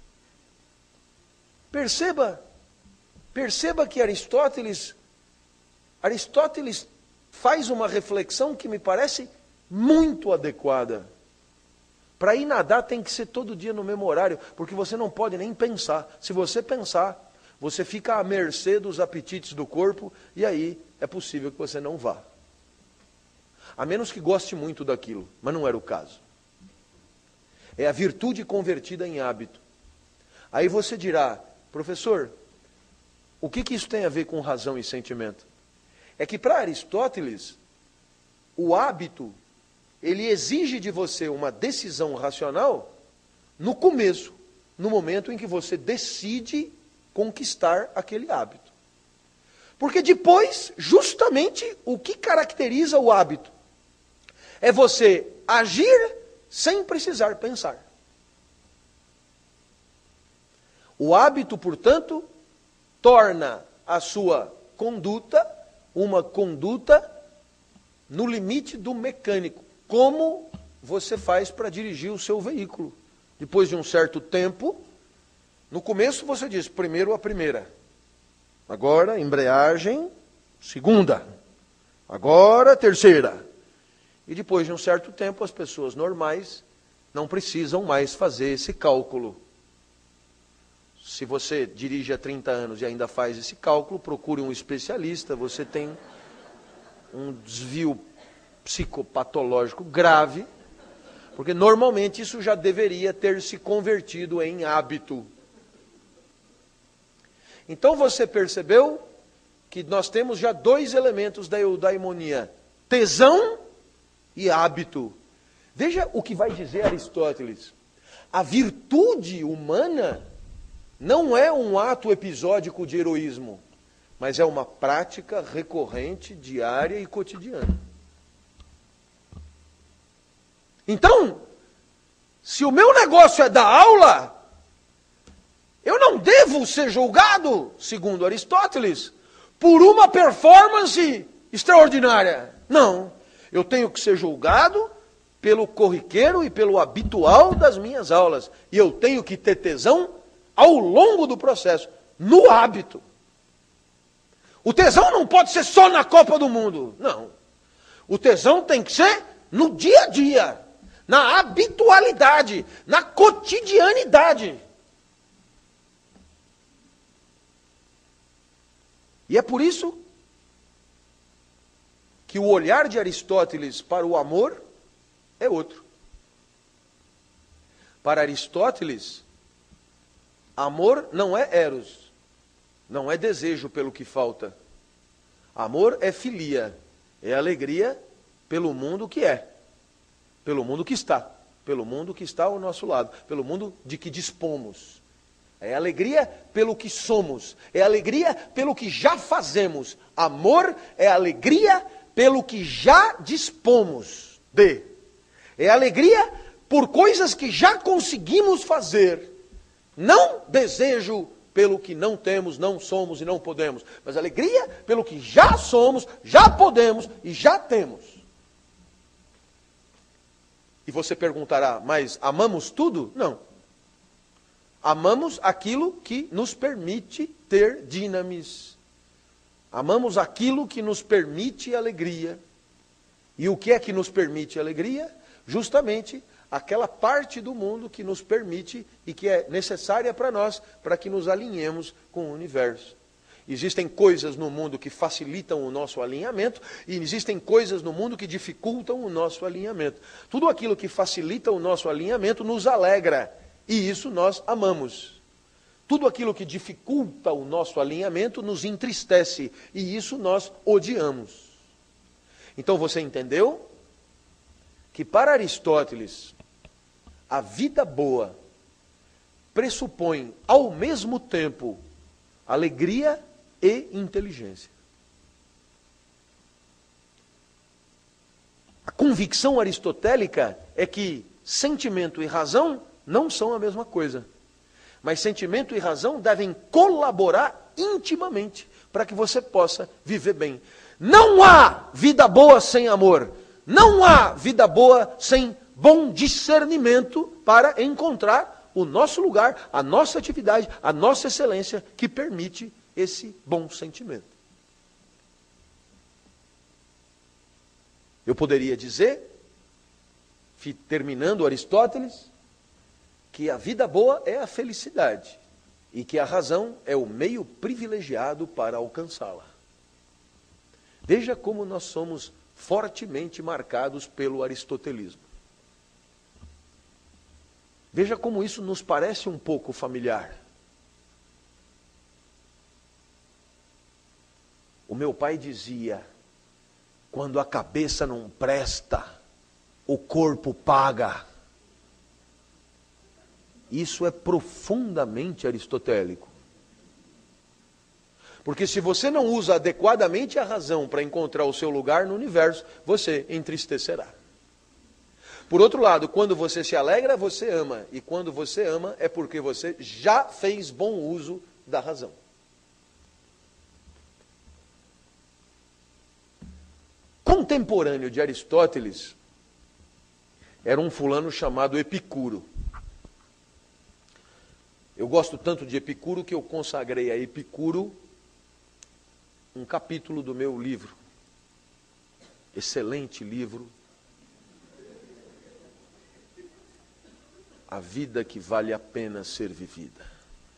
Perceba, perceba que Aristóteles, Aristóteles faz uma reflexão que me parece muito adequada. Para ir nadar tem que ser todo dia no mesmo horário, porque você não pode nem pensar. Se você pensar, você fica à mercê dos apetites do corpo, e aí é possível que você não vá. A menos que goste muito daquilo, mas não era o caso. É a virtude convertida em hábito. Aí você dirá, professor, o que que isso tem a ver com razão e sentimento? É que para Aristóteles, o hábito, ele exige de você uma decisão racional no começo, no momento em que você decide conquistar aquele hábito. Porque depois, justamente, o que caracteriza o hábito é você agir sem precisar pensar. O hábito, portanto, torna a sua conduta uma conduta no limite do mecânico. Como você faz para dirigir o seu veículo? Depois de um certo tempo, no começo você diz, primeiro a primeira. Agora, embreagem, segunda. Agora, terceira. E depois de um certo tempo, as pessoas normais não precisam mais fazer esse cálculo. Se você dirige há trinta anos e ainda faz esse cálculo, procure um especialista, você tem um desvio psicopatológico grave, porque normalmente isso já deveria ter se convertido em hábito. Então você percebeu que nós temos já dois elementos da eudaimonia: tesão e hábito. Veja o que vai dizer Aristóteles. A virtude humana não é um ato episódico de heroísmo, mas é uma prática recorrente, diária e cotidiana. Então, se o meu negócio é dar aula, eu não devo ser julgado, segundo Aristóteles, por uma performance extraordinária. Não, eu tenho que ser julgado pelo corriqueiro e pelo habitual das minhas aulas. E eu tenho que ter tesão ao longo do processo, no hábito. O tesão não pode ser só na Copa do Mundo. Não. O tesão tem que ser no dia a dia, na habitualidade, na cotidianidade. E é por isso que o olhar de Aristóteles para o amor é outro. Para Aristóteles, amor não é eros, não é desejo pelo que falta. Amor é filia, é alegria pelo mundo que é, pelo mundo que está, pelo mundo que está ao nosso lado, pelo mundo de que dispomos. É alegria pelo que somos, é alegria pelo que já fazemos. Amor é alegria pelo que já dispomos de. É alegria por coisas que já conseguimos fazer. Não desejo pelo que não temos, não somos e não podemos, mas alegria pelo que já somos, já podemos e já temos. E você perguntará, mas amamos tudo? Não. Amamos aquilo que nos permite ter dinamis. Amamos aquilo que nos permite alegria. E o que é que nos permite alegria? Justamente aquela parte do mundo que nos permite e que é necessária para nós, para que nos alinhemos com o universo. Existem coisas no mundo que facilitam o nosso alinhamento e existem coisas no mundo que dificultam o nosso alinhamento. Tudo aquilo que facilita o nosso alinhamento nos alegra e isso nós amamos. Tudo aquilo que dificulta o nosso alinhamento nos entristece e isso nós odiamos. Então você entendeu que para Aristóteles a vida boa pressupõe ao mesmo tempo alegria e inteligência. A convicção aristotélica é que sentimento e razão não são a mesma coisa. Mas sentimento e razão devem colaborar intimamente para que você possa viver bem. Não há vida boa sem amor. Não há vida boa sem bom discernimento para encontrar o nosso lugar, a nossa atividade, a nossa excelência que permite esse bom sentimento. Eu poderia dizer, terminando Aristóteles, que a vida boa é a felicidade e que a razão é o meio privilegiado para alcançá-la. Veja como nós somos fortemente marcados pelo aristotelismo. Veja como isso nos parece um pouco familiar. O meu pai dizia, quando a cabeça não presta, o corpo paga. Isso é profundamente aristotélico. Porque se você não usa adequadamente a razão para encontrar o seu lugar no universo, você entristecerá. Por outro lado, quando você se alegra, você ama. E quando você ama, é porque você já fez bom uso da razão. contemporâneo de Aristóteles era um fulano chamado Epicuro. Eu gosto tanto de Epicuro que eu consagrei a Epicuro um capítulo do meu livro. Excelente livro. A vida que vale a pena ser vivida.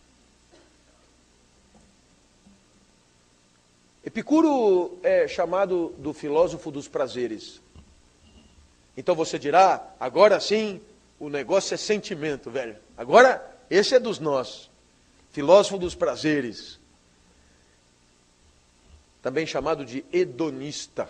Epicuro é chamado do filósofo dos prazeres. Então você dirá, agora sim, o negócio é sentimento, velho. Agora, esse é dos nossos. Filósofo dos prazeres. Também chamado de hedonista.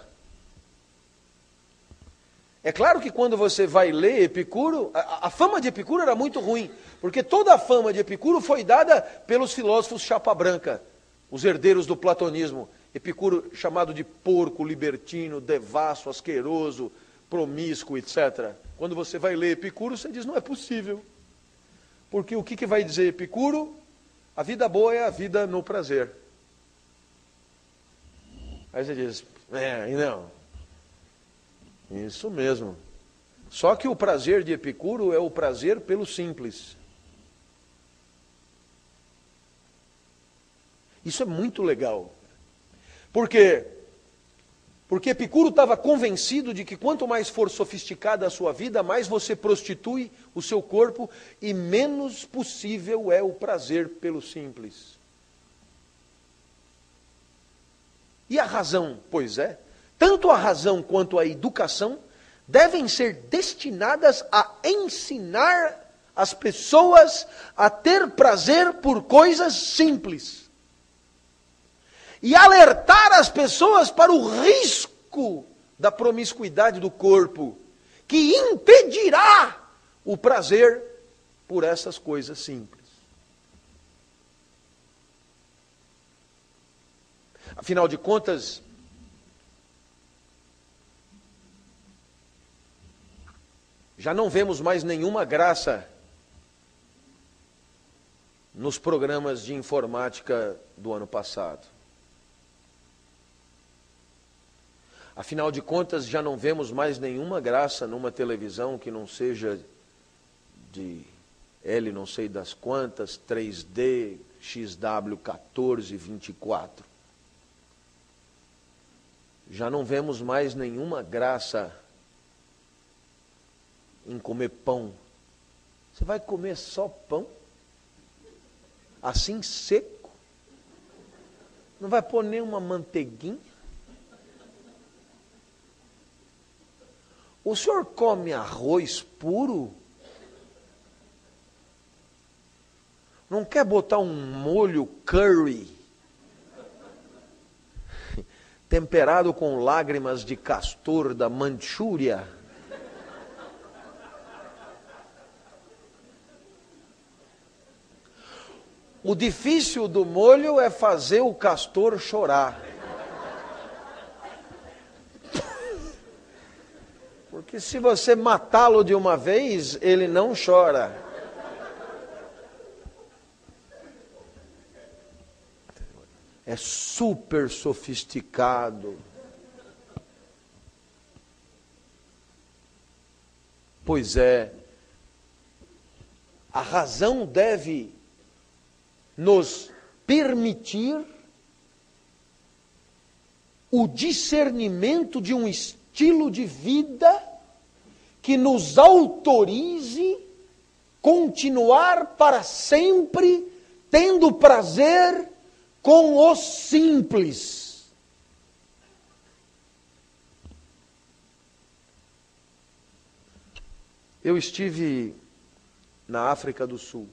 É claro que quando você vai ler Epicuro, a, a fama de Epicuro era muito ruim, porque toda a fama de Epicuro foi dada pelos filósofos chapa branca, os herdeiros do platonismo. Epicuro chamado de porco, libertino, devasso, asqueroso, promíscuo, etcétera. Quando você vai ler Epicuro, você diz, não é possível. Porque o que, que vai dizer Epicuro? A vida boa é a vida no prazer. Aí você diz, é, não. Isso mesmo. Só que o prazer de Epicuro é o prazer pelo simples. Isso é muito legal. Por quê? Porque Epicuro estava convencido de que quanto mais for sofisticada a sua vida, mais você prostitui o seu corpo e menos possível é o prazer pelo simples. E a razão? Pois é, tanto a razão quanto a educação devem ser destinadas a ensinar as pessoas a ter prazer por coisas simples. E alertar as pessoas para o risco da promiscuidade do corpo, que impedirá o prazer por essas coisas simples. Afinal de contas, já não vemos mais nenhuma graça nos programas de informática do ano passado. Afinal de contas, já não vemos mais nenhuma graça numa televisão que não seja de L não sei das quantas, três D, X W quatorze, vinte e quatro. Já não vemos mais nenhuma graça em comer pão. Você vai comer só pão? Assim seco? Não vai pôr nem uma manteiguinha? O senhor come arroz puro? Não quer botar um molho curry, temperado com lágrimas de castor da Manchúria? O difícil do molho é fazer o castor chorar. Porque se você matá-lo de uma vez, ele não chora. É super sofisticado. Pois é, a razão deve nos permitir o discernimento de um estilo de vida que nos autorize continuar para sempre tendo prazer com o simples. Eu estive na África do Sul.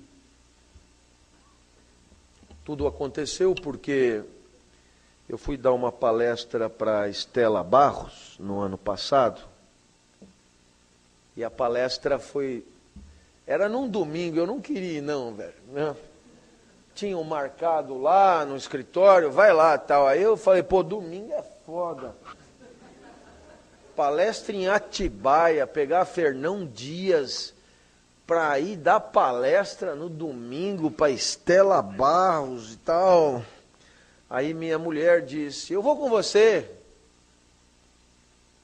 Tudo aconteceu porque eu fui dar uma palestra para Estela Barros no ano passado. E a palestra foi... Era num domingo, eu não queria ir não, velho. Né? Tinham marcado lá no escritório, vai lá tal. Aí eu falei, pô, domingo é foda. Palestra em Atibaia, pegar Fernão Dias para ir dar palestra no domingo para Estela Barros e tal. Aí minha mulher disse, eu vou com você.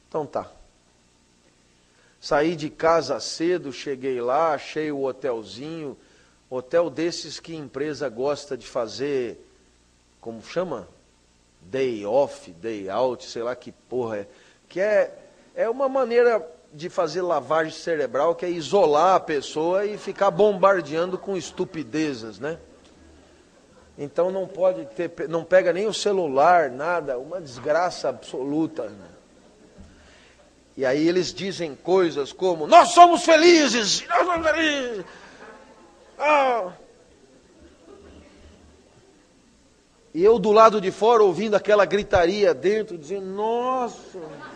Então tá. Saí de casa cedo, cheguei lá, achei o hotelzinho, hotel desses que a empresa gosta de fazer, como chama? Day off, day out, sei lá que porra é. Que é, é uma maneira de fazer lavagem cerebral, que é isolar a pessoa e ficar bombardeando com estupidezes, né? Então não pode ter, não pega nem o celular, nada, uma desgraça absoluta, né? E aí eles dizem coisas como, nós somos felizes, nós somos felizes. Ah. E eu do lado de fora ouvindo aquela gritaria dentro, dizendo, nossa.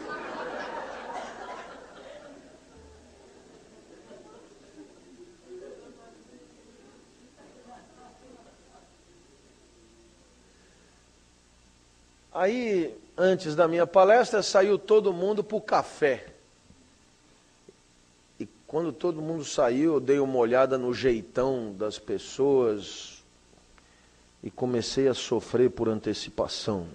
Aí, antes da minha palestra, saiu todo mundo para o café. E quando todo mundo saiu, eu dei uma olhada no jeitão das pessoas e comecei a sofrer por antecipação.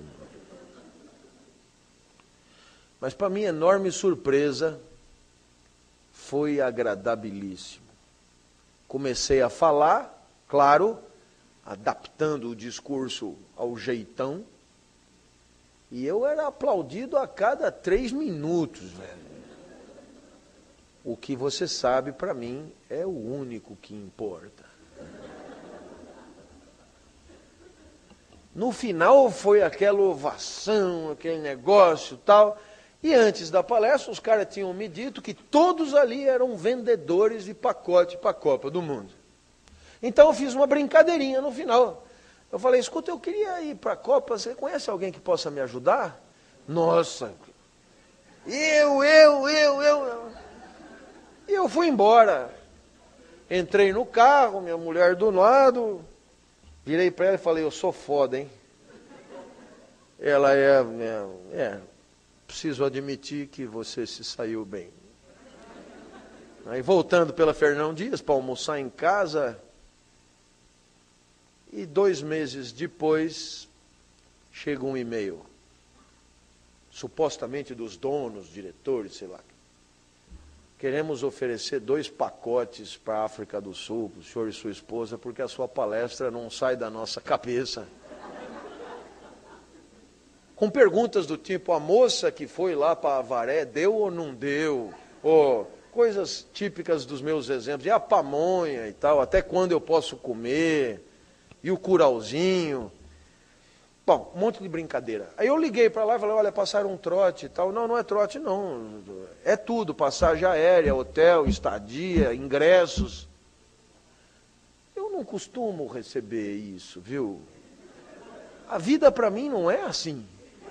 Mas para minha enorme surpresa, foi agradabilíssimo. Comecei a falar, claro, adaptando o discurso ao jeitão, e eu era aplaudido a cada três minutos, velho. O que você sabe, para mim, é o único que importa. No final foi aquela ovação, aquele negócio e tal. E antes da palestra, os caras tinham me dito que todos ali eram vendedores de pacote para a Copa do Mundo. Então eu fiz uma brincadeirinha no final. Eu falei, escuta, eu queria ir para a Copa, você conhece alguém que possa me ajudar? Nossa, eu, eu, eu, eu. E eu fui embora. Entrei no carro, minha mulher do lado, virei para ela e falei, eu sou foda, hein? Ela é, é, é, preciso admitir que você se saiu bem. Aí voltando pela Fernão Dias para almoçar em casa, e dois meses depois, chega um e-mail, supostamente dos donos, diretores, sei lá. Queremos oferecer dois pacotes para a África do Sul, para o senhor e sua esposa, porque a sua palestra não sai da nossa cabeça. Com perguntas do tipo, a moça que foi lá para Avaré, deu ou não deu? Ou coisas típicas dos meus exemplos, e a pamonha e tal, até quando eu posso comer? E o curauzinho. Bom, um monte de brincadeira. Aí eu liguei para lá e falei, olha, passaram um trote e tal. Não, não é trote não. É tudo, passagem aérea, hotel, estadia, ingressos. Eu não costumo receber isso, viu? A vida para mim não é assim.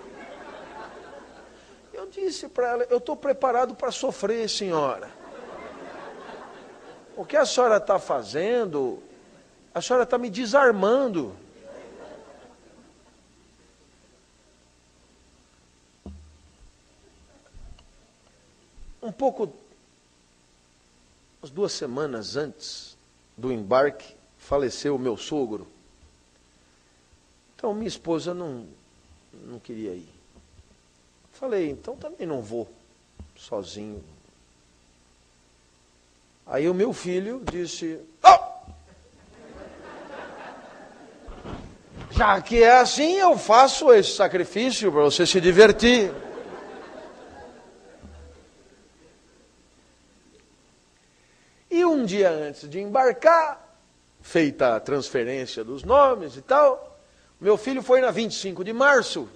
Eu disse para ela, eu estou preparado para sofrer, senhora. O que a senhora está fazendo... A senhora está me desarmando. Um pouco, umas duas semanas antes do embarque, faleceu o meu sogro. Então minha esposa não, não queria ir. Falei, então também não vou, sozinho. Aí o meu filho disse, oh! Já que é assim, eu faço esse sacrifício para você se divertir. E um dia antes de embarcar, feita a transferência dos nomes e tal, meu filho foi na vinte e cinco de março,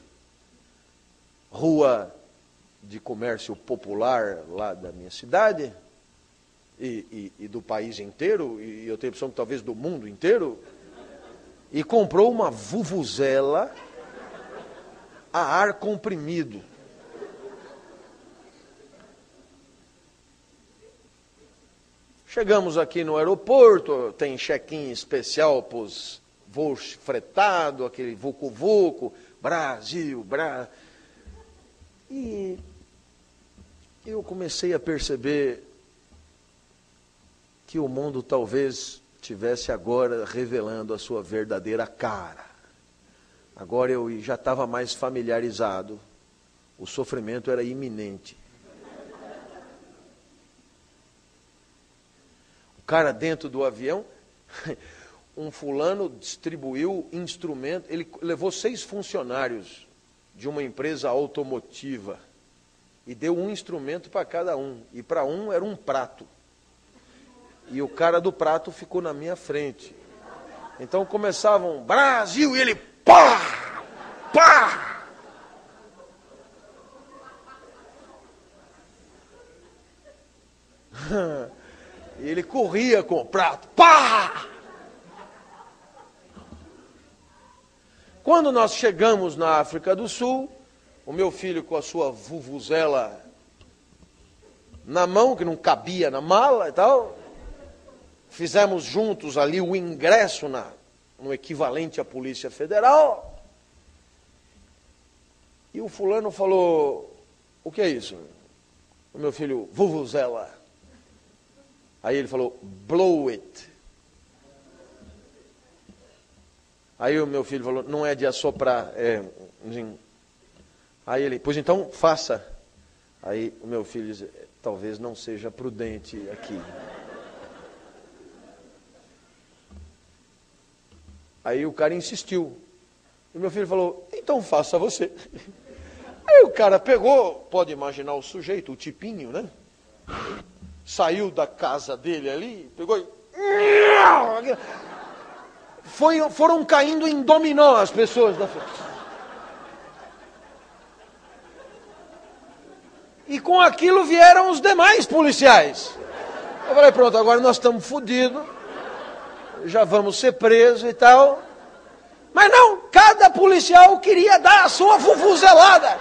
rua de comércio popular lá da minha cidade, e, e, e do país inteiro, e eu tenho a impressão que talvez do mundo inteiro, e comprou uma vuvuzela a ar comprimido. Chegamos aqui no aeroporto, tem check-in especial para os voos fretados, aquele vucu-vucu, Brasil, Brasil. E eu comecei a perceber que o mundo talvez tivesse agora revelando a sua verdadeira cara. Agora eu já estava mais familiarizado, o sofrimento era iminente. cara dentro do avião, um fulano distribuiu instrumento, ele levou seis funcionários de uma empresa automotiva e deu um instrumento para cada um, e para um era um prato. E o cara do prato ficou na minha frente. Então começavam, Brasil, e ele, pá, pá. E ele corria com o prato, pá. Quando nós chegamos na África do Sul, o meu filho com a sua vuvuzela na mão, que não cabia na mala e tal, fizemos juntos ali o ingresso na, no equivalente à Polícia Federal. E o fulano falou, o que é isso? O meu filho, vuvuzela. Aí ele falou, blow it. Aí o meu filho falou, não é de assoprar, é... Aí ele, pois então faça. Aí o meu filho disse, talvez não seja prudente aqui. Aí o cara insistiu. E meu filho falou, então faça você. Aí o cara pegou, pode imaginar o sujeito, o tipinho, né? Saiu da casa dele ali, pegou e... Foi, foram caindo em dominó as pessoas da frente. E com aquilo vieram os demais policiais. Eu falei, pronto, agora nós estamos fodidos, já vamos ser presos e tal. Mas não, cada policial queria dar a sua vuvuzelada.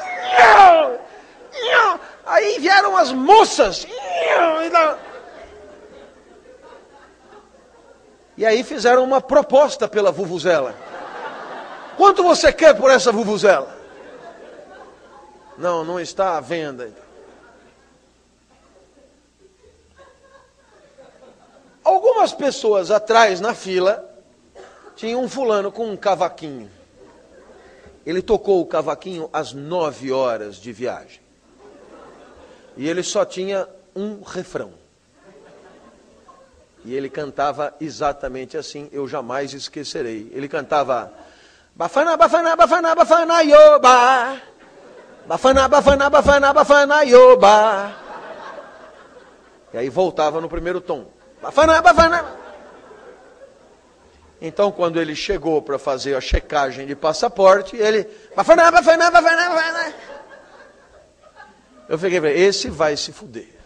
Aí vieram as moças. E aí fizeram uma proposta pela vuvuzela. Quanto você quer por essa vuvuzela? Não, não está à venda. Algumas pessoas atrás na fila, tinha um fulano com um cavaquinho. Ele tocou o cavaquinho às nove horas de viagem. E ele só tinha um refrão. E ele cantava exatamente assim, eu jamais esquecerei. Ele cantava Bafana, Bafana, Bafana, Bafana, Yoba. Bafana, Bafana, Bafana, Bafana, Yoba. E aí voltava no primeiro tom. Bafana, Bafana. Então, quando ele chegou para fazer a checagem de passaporte, ele... Bafana, Bafana, Bafana, Bafana. Eu fiquei, esse vai se fuder.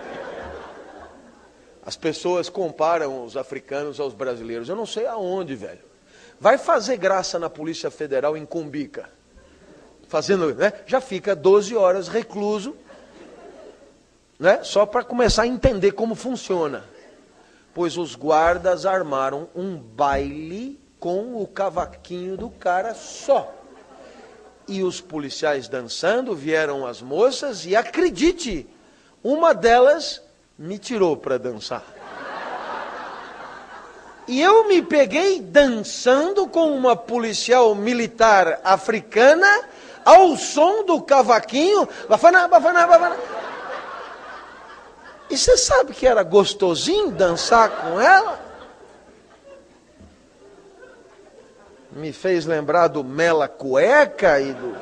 As pessoas comparam os africanos aos brasileiros. Eu não sei aonde, velho. Vai fazer graça na Polícia Federal em Cumbica. Fazendo, né? Já fica doze horas recluso, né? Só para começar a entender como funciona. Pois os guardas armaram um baile com o cavaquinho do cara só. E os policiais dançando, vieram as moças e acredite, uma delas me tirou para dançar. E eu me peguei dançando com uma policial militar africana ao som do cavaquinho. Bafana, bafana, bafana. E você sabe que era gostosinho dançar com ela? Me fez lembrar do Mela Cueca e do...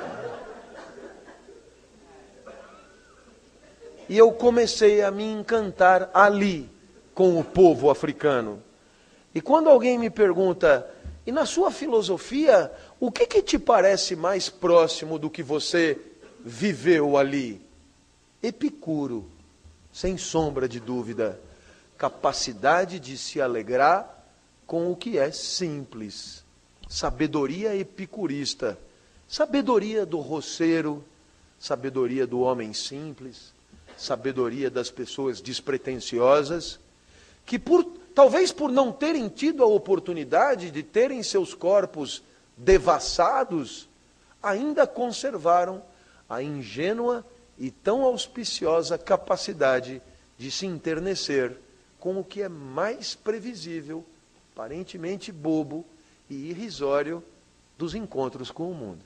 E eu comecei a me encantar ali com o povo africano. E quando alguém me pergunta, e na sua filosofia, o que, que te parece mais próximo do que você viveu ali? Epicuro, sem sombra de dúvida, capacidade de se alegrar com o que é simples. Sabedoria epicurista, sabedoria do roceiro, sabedoria do homem simples, sabedoria das pessoas despretensiosas, que por, talvez por não terem tido a oportunidade de terem seus corpos devassados, ainda conservaram a ingênua e tão auspiciosa capacidade de se enternecer com o que é mais previsível, aparentemente bobo e irrisório dos encontros com o mundo.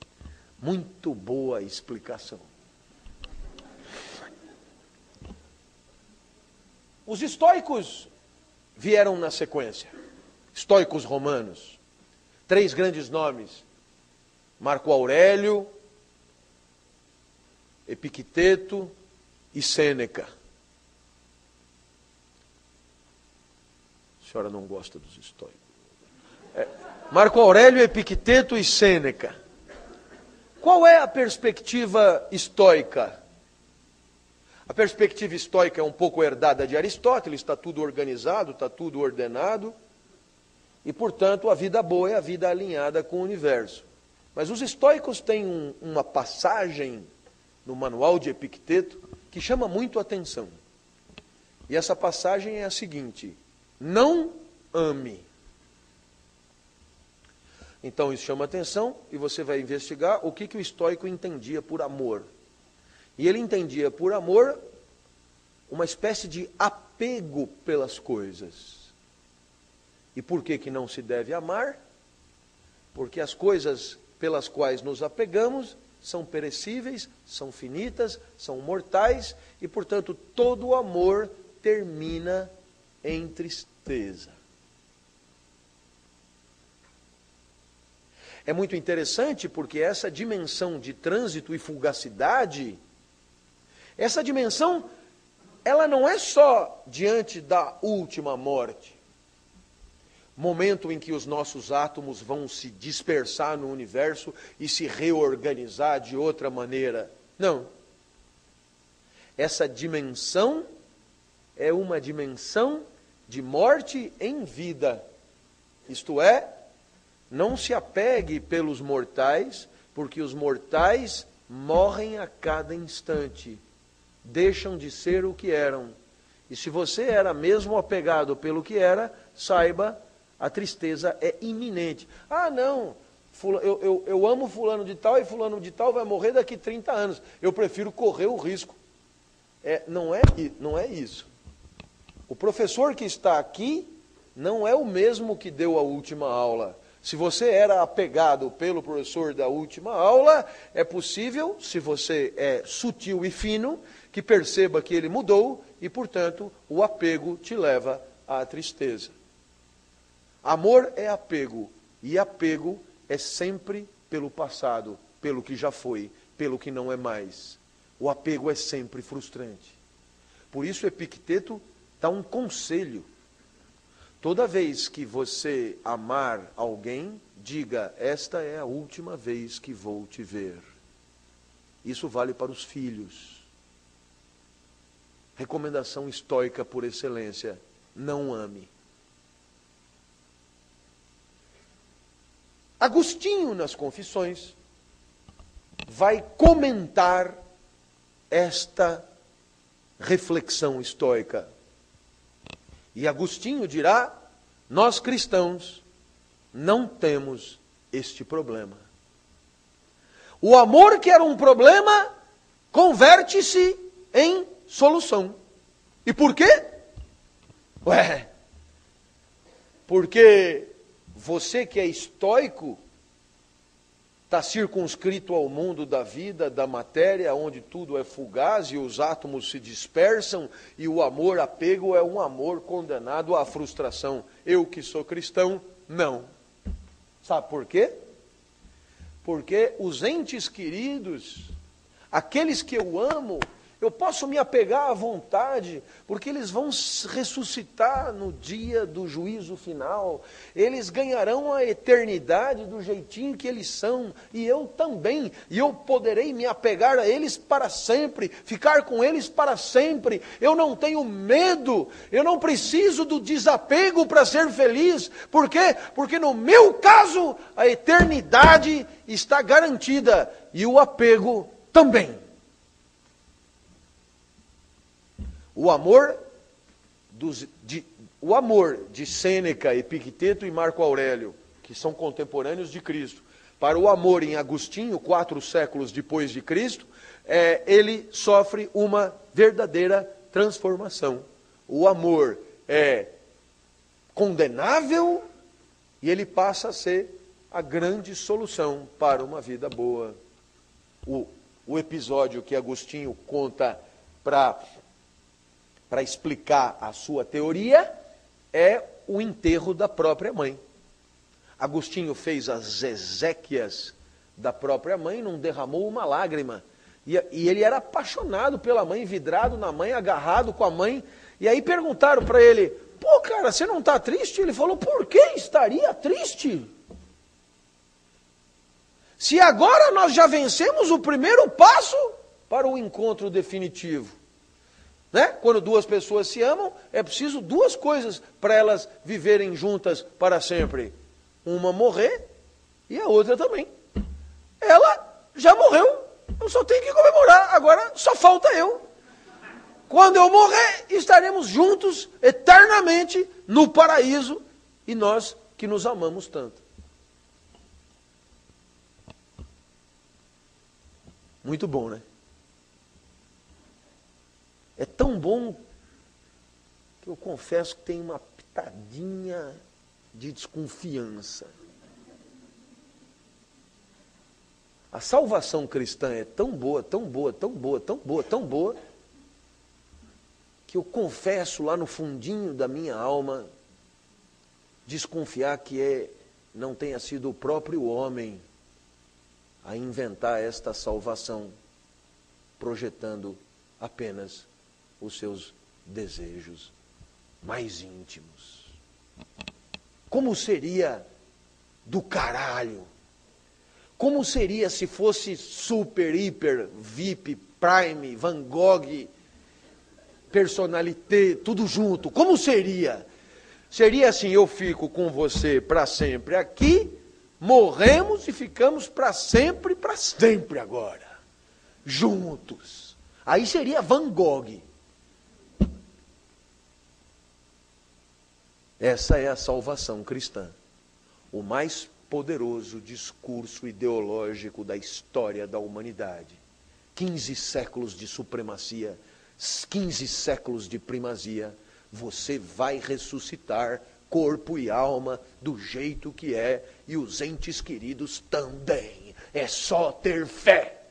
Muito boa explicação. Os estoicos vieram na sequência. Estoicos romanos. Três grandes nomes. Marco Aurélio, Epicteto e Sêneca. A senhora não gosta dos estoicos. É, Marco Aurélio, Epicteto e Sêneca. Qual é a perspectiva estoica? A perspectiva estoica é um pouco herdada de Aristóteles, está tudo organizado, está tudo ordenado, e, portanto, a vida boa é a vida alinhada com o universo. Mas os estoicos têm um, uma passagem no manual de Epicteto que chama muito a atenção. E essa passagem é a seguinte: não ame. Então isso chama atenção e você vai investigar o que, que o estoico entendia por amor. E ele entendia por amor uma espécie de apego pelas coisas. E por que, que não se deve amar? Porque as coisas pelas quais nos apegamos são perecíveis, são finitas, são mortais, e, portanto, todo amor termina em tristeza. É muito interessante porque essa dimensão de trânsito e fugacidade, essa dimensão, ela não é só diante da última morte, momento em que os nossos átomos vão se dispersar no universo e se reorganizar de outra maneira. Não. Essa dimensão é uma dimensão de morte em vida. Isto é, não se apegue pelos mortais, porque os mortais morrem a cada instante. Deixam de ser o que eram. E se você era mesmo apegado pelo que era, saiba, a tristeza é iminente. Ah, não, eu, eu, eu amo fulano de tal e fulano de tal vai morrer daqui trinta anos. Eu prefiro correr o risco. É, não, é, não é isso. O professor que está aqui não é o mesmo que deu a última aula. Se você era apegado pelo professor da última aula, é possível, se você é sutil e fino, que perceba que ele mudou e, portanto, o apego te leva à tristeza. Amor é apego, e apego é sempre pelo passado, pelo que já foi, pelo que não é mais. O apego é sempre frustrante. Por isso Epicteto dá um conselho. Toda vez que você amar alguém, diga: esta é a última vez que vou te ver. Isso vale para os filhos. Recomendação estoica por excelência: não ame. Agostinho, nas Confissões, vai comentar esta reflexão estoica. E Agostinho dirá: nós cristãos não temos este problema. O amor, que era um problema, converte-se em solução. E por quê? Ué, porque você que é estoico está circunscrito ao mundo da vida, da matéria, onde tudo é fugaz e os átomos se dispersam, e o amor, apego, é um amor condenado à frustração. Eu que sou cristão, não. Sabe por quê? Porque os entes queridos, aqueles que eu amo, eu posso me apegar à vontade, porque eles vão ressuscitar no dia do juízo final. Eles ganharão a eternidade do jeitinho que eles são, e eu também. E eu poderei me apegar a eles para sempre, ficar com eles para sempre. Eu não tenho medo, eu não preciso do desapego para ser feliz. Por quê? Porque no meu caso, a eternidade está garantida, e o apego também. O amor, dos, de, o amor de Sêneca, Epicteto e Marco Aurélio, que são contemporâneos de Cristo, para o amor em Agostinho, quatro séculos depois de Cristo, é, ele sofre uma verdadeira transformação. O amor é condenável e ele passa a ser a grande solução para uma vida boa. O, o episódio que Agostinho conta para para explicar a sua teoria, é o enterro da própria mãe. Agostinho fez as exéquias da própria mãe, não derramou uma lágrima. E, e ele era apaixonado pela mãe, vidrado na mãe, agarrado com a mãe. E aí perguntaram para ele, pô, cara, você não está triste? Ele falou, por que estaria triste? Se agora nós já vencemos o primeiro passo para o encontro definitivo. Né? Quando duas pessoas se amam, é preciso duas coisas para elas viverem juntas para sempre. Uma morrer e a outra também. Ela já morreu, eu só tenho que comemorar, agora só falta eu. Quando eu morrer, estaremos juntos eternamente no paraíso, e nós que nos amamos tanto. Muito bom, né? É tão bom que eu confesso que tem uma pitadinha de desconfiança. A salvação cristã é tão boa, tão boa, tão boa, tão boa, tão boa, que eu confesso lá no fundinho da minha alma desconfiar que é, não tenha sido o próprio homem a inventar esta salvação, projetando apenas os seus desejos mais íntimos. Como seria do caralho? Como seria se fosse super, hiper, V I P, Prime, Van Gogh, personalité, tudo junto? Como seria? Seria assim, eu fico com você para sempre aqui, morremos e ficamos para sempre, para sempre agora. Juntos. Aí seria Van Gogh. Essa é a salvação cristã. O mais poderoso discurso ideológico da história da humanidade. quinze séculos de supremacia, quinze séculos de primazia. Você vai ressuscitar corpo e alma do jeito que é, e os entes queridos também. É só ter fé.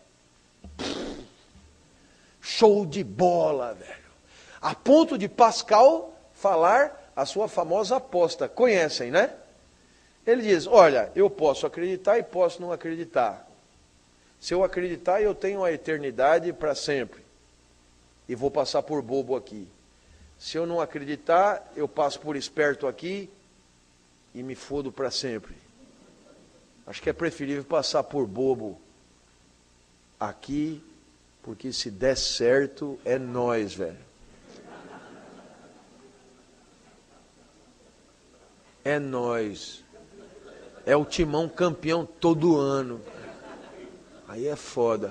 Show de bola, velho. A ponto de Pascal falar a sua famosa aposta. Conhecem, né? Ele diz, olha, eu posso acreditar e posso não acreditar. Se eu acreditar, eu tenho a eternidade para sempre. E vou passar por bobo aqui. Se eu não acreditar, eu passo por esperto aqui e me fodo para sempre. Acho que é preferível passar por bobo aqui, porque se der certo, é nós, velho. É nós. É o Timão campeão todo ano. Aí é foda.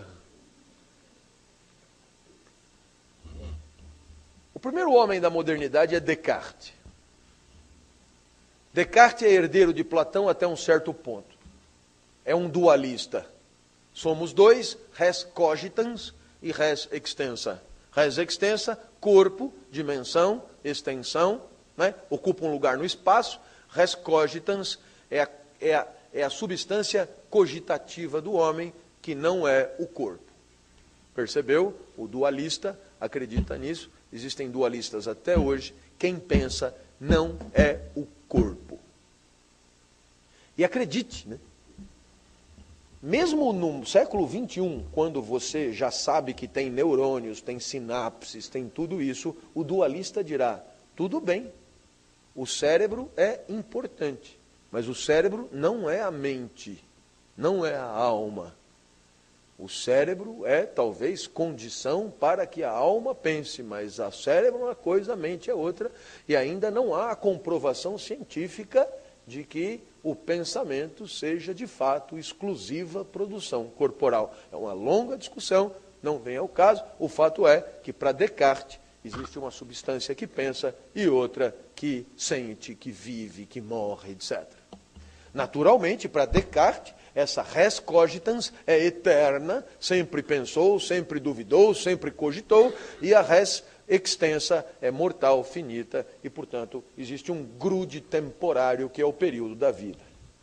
O primeiro homem da modernidade é Descartes. Descartes é herdeiro de Platão até um certo ponto. É um dualista. Somos dois, res cogitans e res extensa. Res extensa, corpo, dimensão, extensão, né? Ocupa um lugar no espaço. Res cogitans é a, é, a, é a substância cogitativa do homem, que não é o corpo. Percebeu? O dualista acredita nisso. Existem dualistas até hoje. Quem pensa não é o corpo. E acredite, né? Mesmo no século vinte e um, quando você já sabe que tem neurônios, tem sinapses, tem tudo isso, o dualista dirá, tudo bem, o cérebro é importante, mas o cérebro não é a mente, não é a alma. O cérebro é, talvez, condição para que a alma pense, mas o cérebro é uma coisa, a mente é outra, e ainda não há a comprovação científica de que o pensamento seja, de fato, exclusiva produção corporal. É uma longa discussão, não vem ao caso. O fato é que, para Descartes, existe uma substância que pensa e outra que sente, que vive, que morre, etcétera. Naturalmente, para Descartes, essa res cogitans é eterna, sempre pensou, sempre duvidou, sempre cogitou, e a res extensa é mortal, finita, e, portanto, existe um grude temporário que é o período da vida.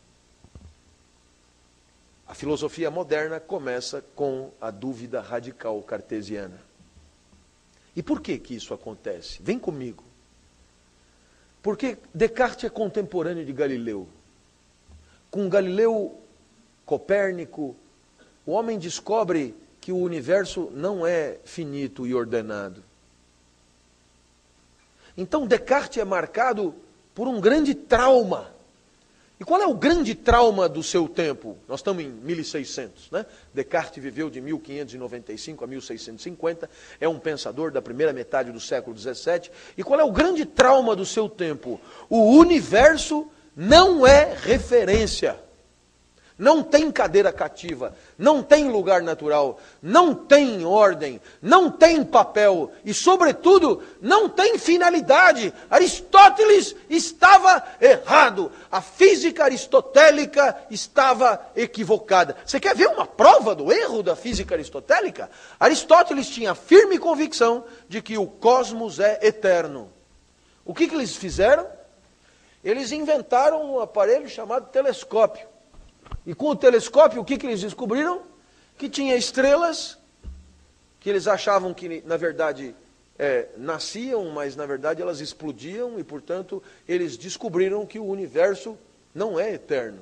A filosofia moderna começa com a dúvida radical cartesiana. E por que que isso acontece? Vem comigo. Porque Descartes é contemporâneo de Galileu. Com Galileu, Copérnico, o homem descobre que o universo não é finito e ordenado. Então Descartes é marcado por um grande trauma. E qual é o grande trauma do seu tempo? Nós estamos em mil e seiscentos, né? Descartes viveu de mil quinhentos e noventa e cinco a mil seiscentos e cinquenta, é um pensador da primeira metade do século dezessete. E qual é o grande trauma do seu tempo? O universo não é referência. Não tem cadeira cativa, não tem lugar natural, não tem ordem, não tem papel e, sobretudo, não tem finalidade. Aristóteles estava errado, a física aristotélica estava equivocada. Você quer ver uma prova do erro da física aristotélica? Aristóteles tinha firme convicção de que o cosmos é eterno. O que que eles fizeram? Eles inventaram um aparelho chamado telescópio. E com o telescópio, o que, que eles descobriram? Que tinha estrelas, que eles achavam que, na verdade, é, nasciam, mas, na verdade, elas explodiam, e, portanto, eles descobriram que o universo não é eterno.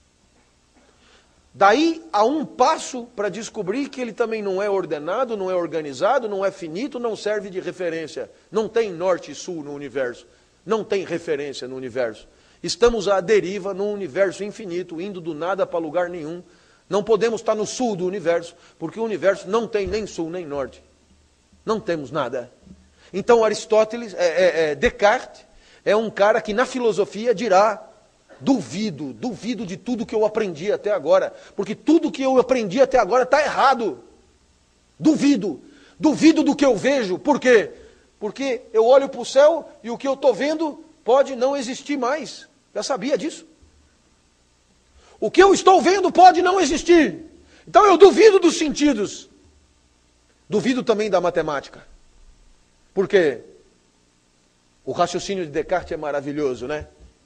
Daí, há um passo para descobrir que ele também não é ordenado, não é organizado, não é finito, não serve de referência. Não tem norte e sul no universo. Não tem referência no universo. Estamos à deriva num universo infinito, indo do nada para lugar nenhum. Não podemos estar no sul do universo, porque o universo não tem nem sul nem norte. Não temos nada. Então Aristóteles, é, é, é, Descartes, é um cara que na filosofia dirá: duvido, duvido de tudo que eu aprendi até agora, porque tudo que eu aprendi até agora está errado. Duvido, duvido do que eu vejo. Por quê? Porque eu olho para o céu e o que eu estou vendo pode não existir mais. Já sabia disso? O que eu estou vendo pode não existir. Então eu duvido dos sentidos. Duvido também da matemática. Por quê? O raciocínio de Descartes é maravilhoso, né?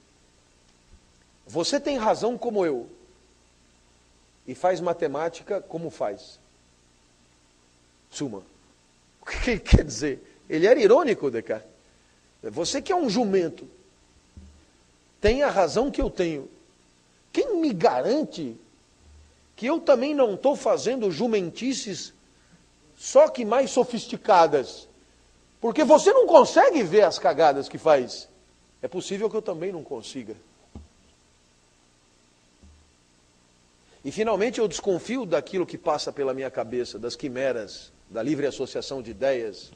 Você tem razão como eu. E faz matemática como faz. Suma. O que ele quer dizer? Ele era irônico, Descartes. Você que é um jumento, tem a razão que eu tenho. Quem me garante que eu também não estou fazendo jumentices, só que mais sofisticadas? Porque você não consegue ver as cagadas que faz. É possível que eu também não consiga. E finalmente eu desconfio daquilo que passa pela minha cabeça, das quimeras, da livre associação de ideias.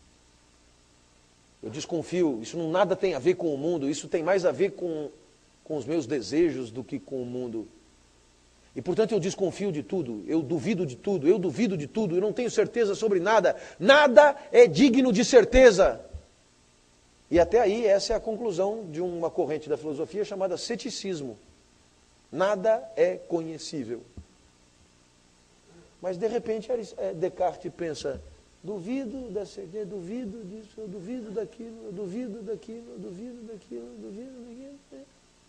Eu desconfio, isso não nada tem a ver com o mundo, isso tem mais a ver com, com os meus desejos do que com o mundo. E portanto eu desconfio de tudo, eu duvido de tudo, eu duvido de tudo, eu não tenho certeza sobre nada. Nada é digno de certeza. E até aí essa é a conclusão de uma corrente da filosofia chamada ceticismo. Nada é conhecível. Mas de repente Descartes pensa: duvido da certeza, duvido disso, eu duvido daquilo, eu duvido daquilo, eu duvido daquilo, eu duvido daquilo.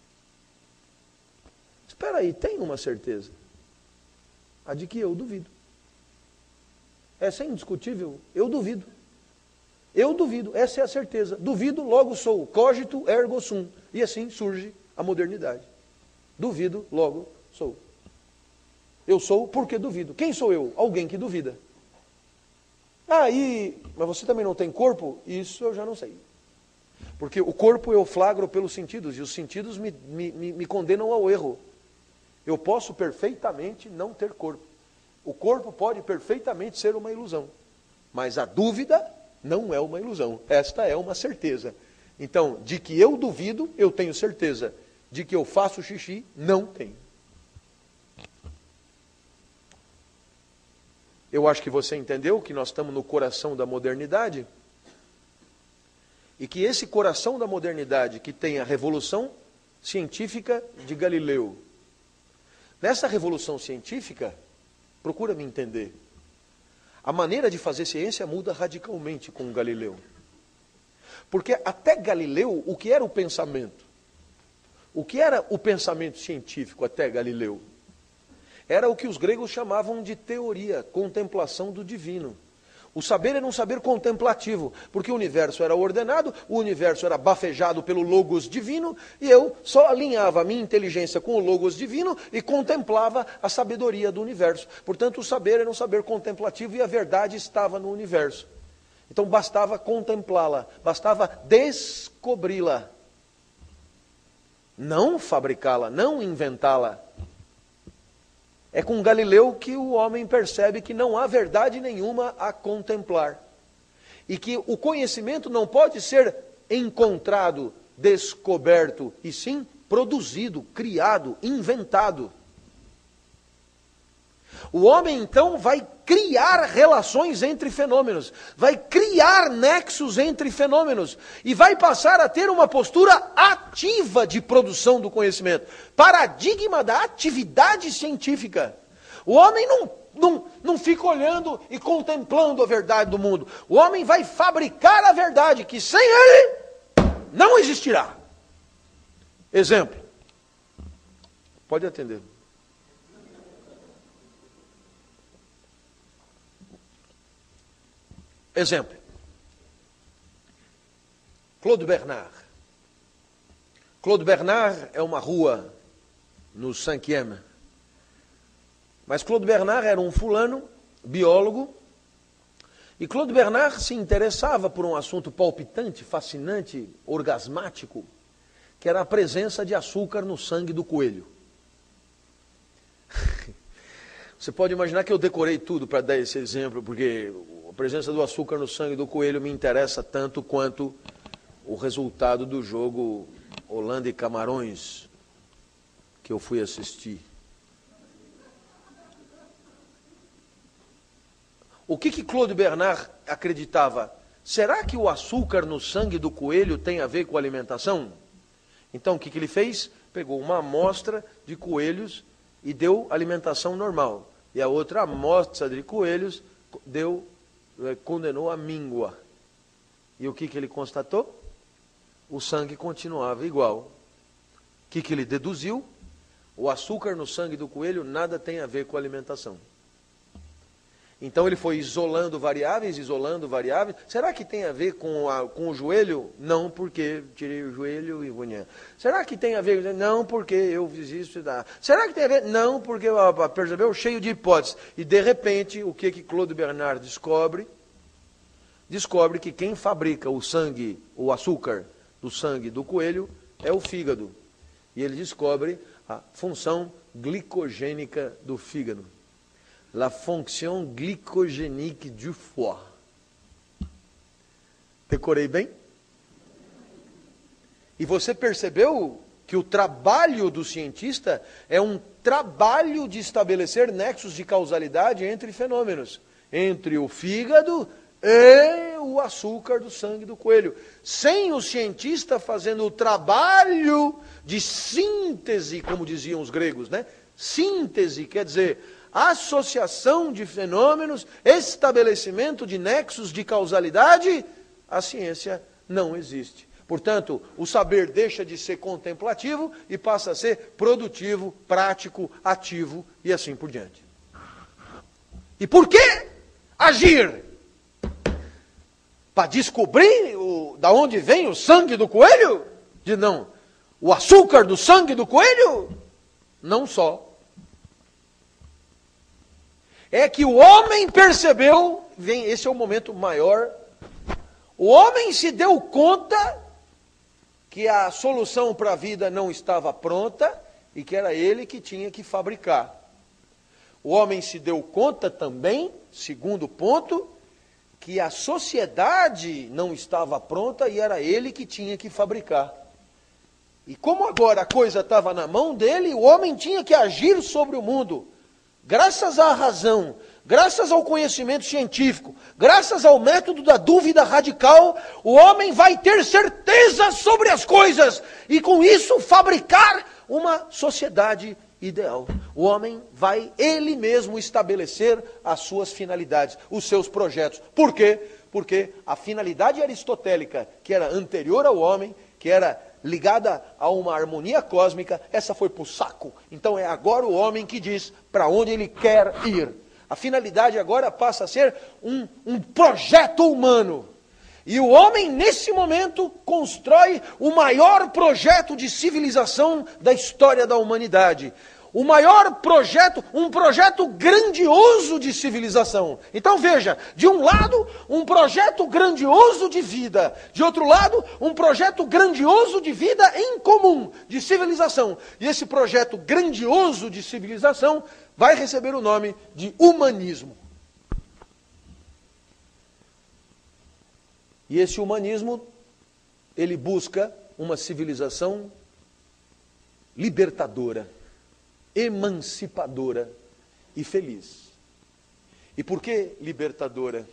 Espera aí, tem uma certeza. A de que eu duvido. Essa é indiscutível, eu duvido. Eu duvido, essa é a certeza. Duvido, logo sou. Cogito ergo sum. E assim surge a modernidade. Duvido, logo sou. Eu sou porque duvido. Quem sou eu? Alguém que duvida. Ah, e, mas você também não tem corpo? Isso eu já não sei. Porque o corpo eu flagro pelos sentidos, e os sentidos me, me, me, me condenam ao erro. Eu posso perfeitamente não ter corpo. O corpo pode perfeitamente ser uma ilusão. Mas a dúvida não é uma ilusão. Esta é uma certeza. Então, de que eu duvido, eu tenho certeza. De que eu faço xixi, não tenho. Eu acho que você entendeu que nós estamos no coração da modernidade. E que esse coração da modernidade, que tem a revolução científica de Galileu. Nessa revolução científica, procura me entender. A maneira de fazer ciência muda radicalmente com Galileu. Porque até Galileu, o que era o pensamento? O que era o pensamento científico até Galileu? Era o que os gregos chamavam de teoria, contemplação do divino. O saber era um saber contemplativo, porque o universo era ordenado, o universo era bafejado pelo Logos divino, e eu só alinhava a minha inteligência com o Logos divino e contemplava a sabedoria do universo. Portanto, o saber era um saber contemplativo e a verdade estava no universo. Então bastava contemplá-la, bastava descobri-la, não fabricá-la, não inventá-la. É com Galileu que o homem percebe que não há verdade nenhuma a contemplar. E que o conhecimento não pode ser encontrado, descoberto, e sim produzido, criado, inventado. O homem então vai criar relações entre fenômenos, vai criar nexos entre fenômenos e vai passar a ter uma postura ativa de produção do conhecimento, paradigma da atividade científica. O homem não, não, não fica olhando e contemplando a verdade do mundo. O homem vai fabricar a verdade que sem ele não existirá. Exemplo. Pode atender. Exemplo. Claude Bernard. Claude Bernard é uma rua no cinquième. Mas Claude Bernard era um fulano, biólogo, e Claude Bernard se interessava por um assunto palpitante, fascinante, orgasmático, que era a presença de açúcar no sangue do coelho. Você pode imaginar que eu decorei tudo para dar esse exemplo, porque a presença do açúcar no sangue do coelho me interessa tanto quanto o resultado do jogo Holanda e Camarões que eu fui assistir. O que que Claude Bernard acreditava? Será que o açúcar no sangue do coelho tem a ver com a alimentação? Então o que que ele fez? Pegou uma amostra de coelhos e deu alimentação normal. E a outra amostra de coelhos deu, condenou a míngua. E o que que ele constatou? O sangue continuava igual. O que que ele deduziu? O açúcar no sangue do coelho nada tem a ver com a alimentação. Então ele foi isolando variáveis, isolando variáveis. Será que tem a ver com, a, com o joelho? Não, porque tirei o joelho e vunha. Será que tem a ver? Não, porque eu fiz isso e dá. Será que tem a ver? Não, porque, percebeu? Cheio de hipóteses. E de repente, o que que Claude Bernard descobre? Descobre que quem fabrica o sangue, o açúcar do sangue do coelho é o fígado. E ele descobre a função glicogênica do fígado. La fonction glycogénique du foie. Decorei bem? E você percebeu que o trabalho do cientista é um trabalho de estabelecer nexos de causalidade entre fenômenos, entre o fígado e o açúcar do sangue do coelho. Sem o cientista fazendo o trabalho de síntese, como diziam os gregos, né? Síntese quer dizer associação de fenômenos, estabelecimento de nexos de causalidade, a ciência não existe. Portanto, o saber deixa de ser contemplativo e passa a ser produtivo, prático, ativo e assim por diante. E por que agir? Para descobrir o, da onde vem o sangue do coelho? De não. O açúcar do sangue do coelho? Não só. É que o homem percebeu, vem, esse é o momento maior, o homem se deu conta que a solução para a vida não estava pronta e que era ele que tinha que fabricar. O homem se deu conta também, segundo ponto, que a sociedade não estava pronta e era ele que tinha que fabricar. E como agora a coisa estava na mão dele, o homem tinha que agir sobre o mundo. Graças à razão, graças ao conhecimento científico, graças ao método da dúvida radical, o homem vai ter certeza sobre as coisas e com isso fabricar uma sociedade ideal. O homem vai ele mesmo estabelecer as suas finalidades, os seus projetos. Por quê? Porque a finalidade aristotélica, que era anterior ao homem, que era ligada a uma harmonia cósmica, essa foi para o saco. Então é agora o homem que diz para onde ele quer ir. A finalidade agora passa a ser um, um projeto humano. E o homem, nesse momento, constrói o maior projeto de civilização da história da humanidade. O maior projeto, um projeto grandioso de civilização. Então veja, de um lado, um projeto grandioso de vida. De outro lado, um projeto grandioso de vida em comum, de civilização. E esse projeto grandioso de civilização vai receber o nome de humanismo. E esse humanismo, ele busca uma civilização libertadora, emancipadora e feliz. E por que libertadora?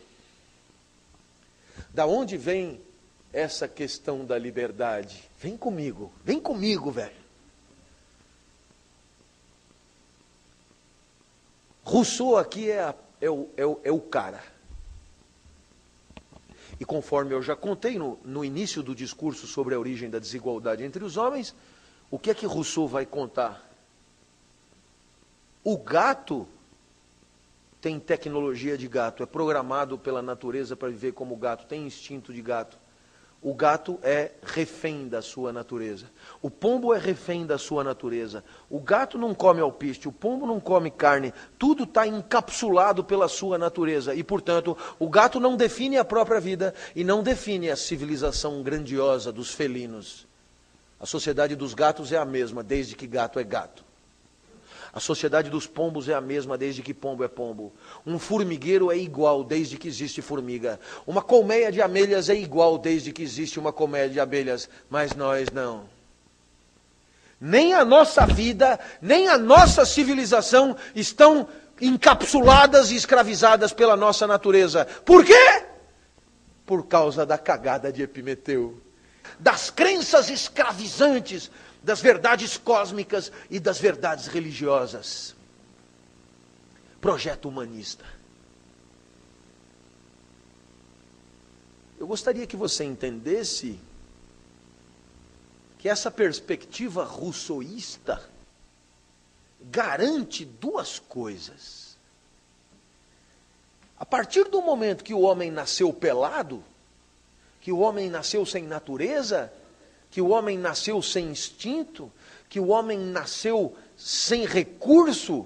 Da onde vem essa questão da liberdade? Vem comigo, vem comigo, velho. Rousseau aqui é, a, é, o, é, o, é o cara. E conforme eu já contei no, no início do discurso sobre a origem da desigualdade entre os homens, o que é que Rousseau vai contar? O gato tem tecnologia de gato, é programado pela natureza para viver como gato, tem instinto de gato. O gato é refém da sua natureza. O pombo é refém da sua natureza. O gato não come alpiste, o pombo não come carne. Tudo está encapsulado pela sua natureza. E, portanto, o gato não define a própria vida e não define a civilização grandiosa dos felinos. A sociedade dos gatos é a mesma, desde que gato é gato. A sociedade dos pombos é a mesma desde que pombo é pombo. Um formigueiro é igual desde que existe formiga. Uma colmeia de abelhas é igual desde que existe uma colmeia de abelhas. Mas nós não. Nem a nossa vida, nem a nossa civilização estão encapsuladas e escravizadas pela nossa natureza. Por quê? Por causa da cagada de Epimeteu. Das crenças escravizantes, das verdades cósmicas e das verdades religiosas. Projeto humanista. Eu gostaria que você entendesse que essa perspectiva rousseauista garante duas coisas. A partir do momento que o homem nasceu pelado, que o homem nasceu sem natureza, que o homem nasceu sem instinto, que o homem nasceu sem recurso,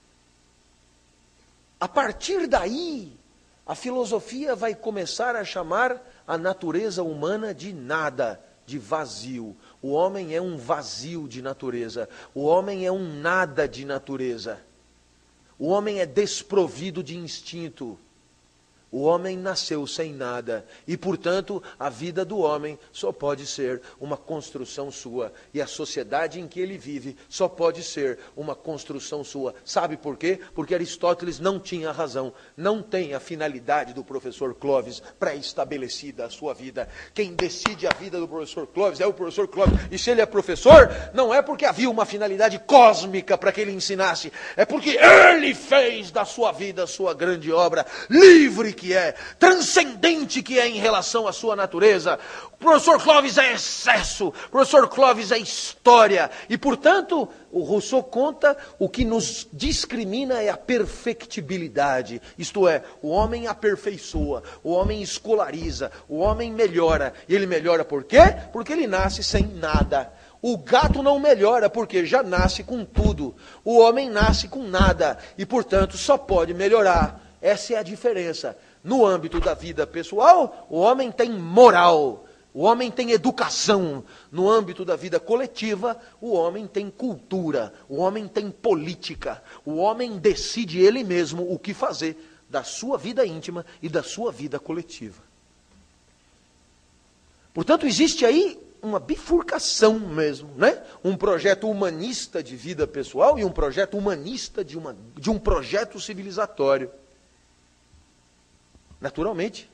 a partir daí, a filosofia vai começar a chamar a natureza humana de nada, de vazio. O homem é um vazio de natureza, o homem é um nada de natureza. O homem é desprovido de instinto. O homem nasceu sem nada e, portanto, a vida do homem só pode ser uma construção sua. E a sociedade em que ele vive só pode ser uma construção sua. Sabe por quê? Porque Aristóteles não tinha razão. Não tem a finalidade do professor Clovis pré-estabelecida a sua vida. Quem decide a vida do professor Clovis é o professor Clovis. E se ele é professor, não é porque havia uma finalidade cósmica para que ele ensinasse. É porque ele fez da sua vida a sua grande obra, livre que é, transcendente que é em relação à sua natureza. O professor Clovis é excesso, o professor Clovis é história. E, portanto, o Rousseau conta o que nos discrimina é a perfectibilidade. Isto é, o homem aperfeiçoa, o homem escolariza, o homem melhora. E ele melhora por quê? Porque ele nasce sem nada. O gato não melhora porque já nasce com tudo. O homem nasce com nada e, portanto, só pode melhorar. Essa é a diferença. No âmbito da vida pessoal, o homem tem moral, o homem tem educação. No âmbito da vida coletiva, o homem tem cultura, o homem tem política. O homem decide ele mesmo o que fazer da sua vida íntima e da sua vida coletiva. Portanto, existe aí uma bifurcação mesmo, né? Um projeto humanista de vida pessoal e um projeto humanista de, uma, de um projeto civilizatório. Naturalmente,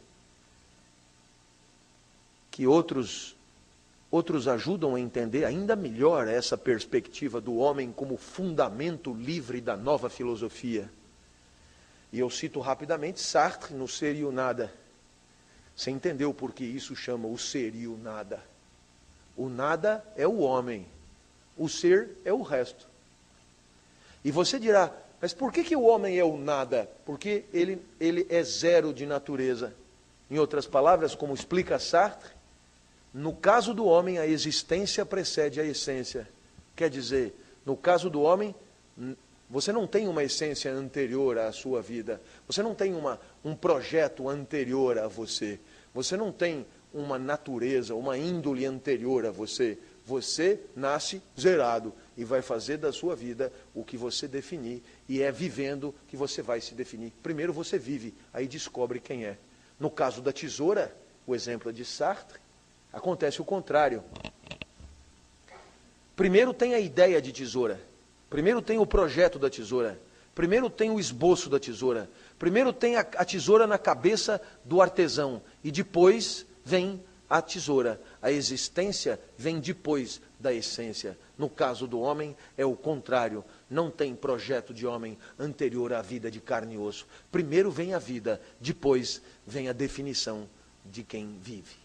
que outros, outros ajudam a entender ainda melhor essa perspectiva do homem como fundamento livre da nova filosofia. E eu cito rapidamente Sartre no Ser e o Nada. Você entendeu por que isso chama o ser e o nada? O nada é o homem, o ser é o resto. E você dirá, Mas por que, que o homem é o nada? Porque ele, ele é zero de natureza. Em outras palavras, como explica Sartre, no caso do homem, a existência precede a essência. Quer dizer, no caso do homem, você não tem uma essência anterior à sua vida. Você não tem uma, um projeto anterior a você. Você não tem uma natureza, uma índole anterior a você. Você nasce zerado e vai fazer da sua vida o que você definir. E é vivendo que você vai se definir. Primeiro você vive, aí descobre quem é. No caso da tesoura, o exemplo de Sartre, acontece o contrário. Primeiro tem a ideia de tesoura. Primeiro tem o projeto da tesoura. Primeiro tem o esboço da tesoura. Primeiro tem a, a tesoura na cabeça do artesão. E depois vem a tesoura. A existência vem depois da essência. No caso do homem, é o contrário. Não tem projeto de homem anterior à vida de carne e osso. Primeiro vem a vida, depois vem a definição de quem vive.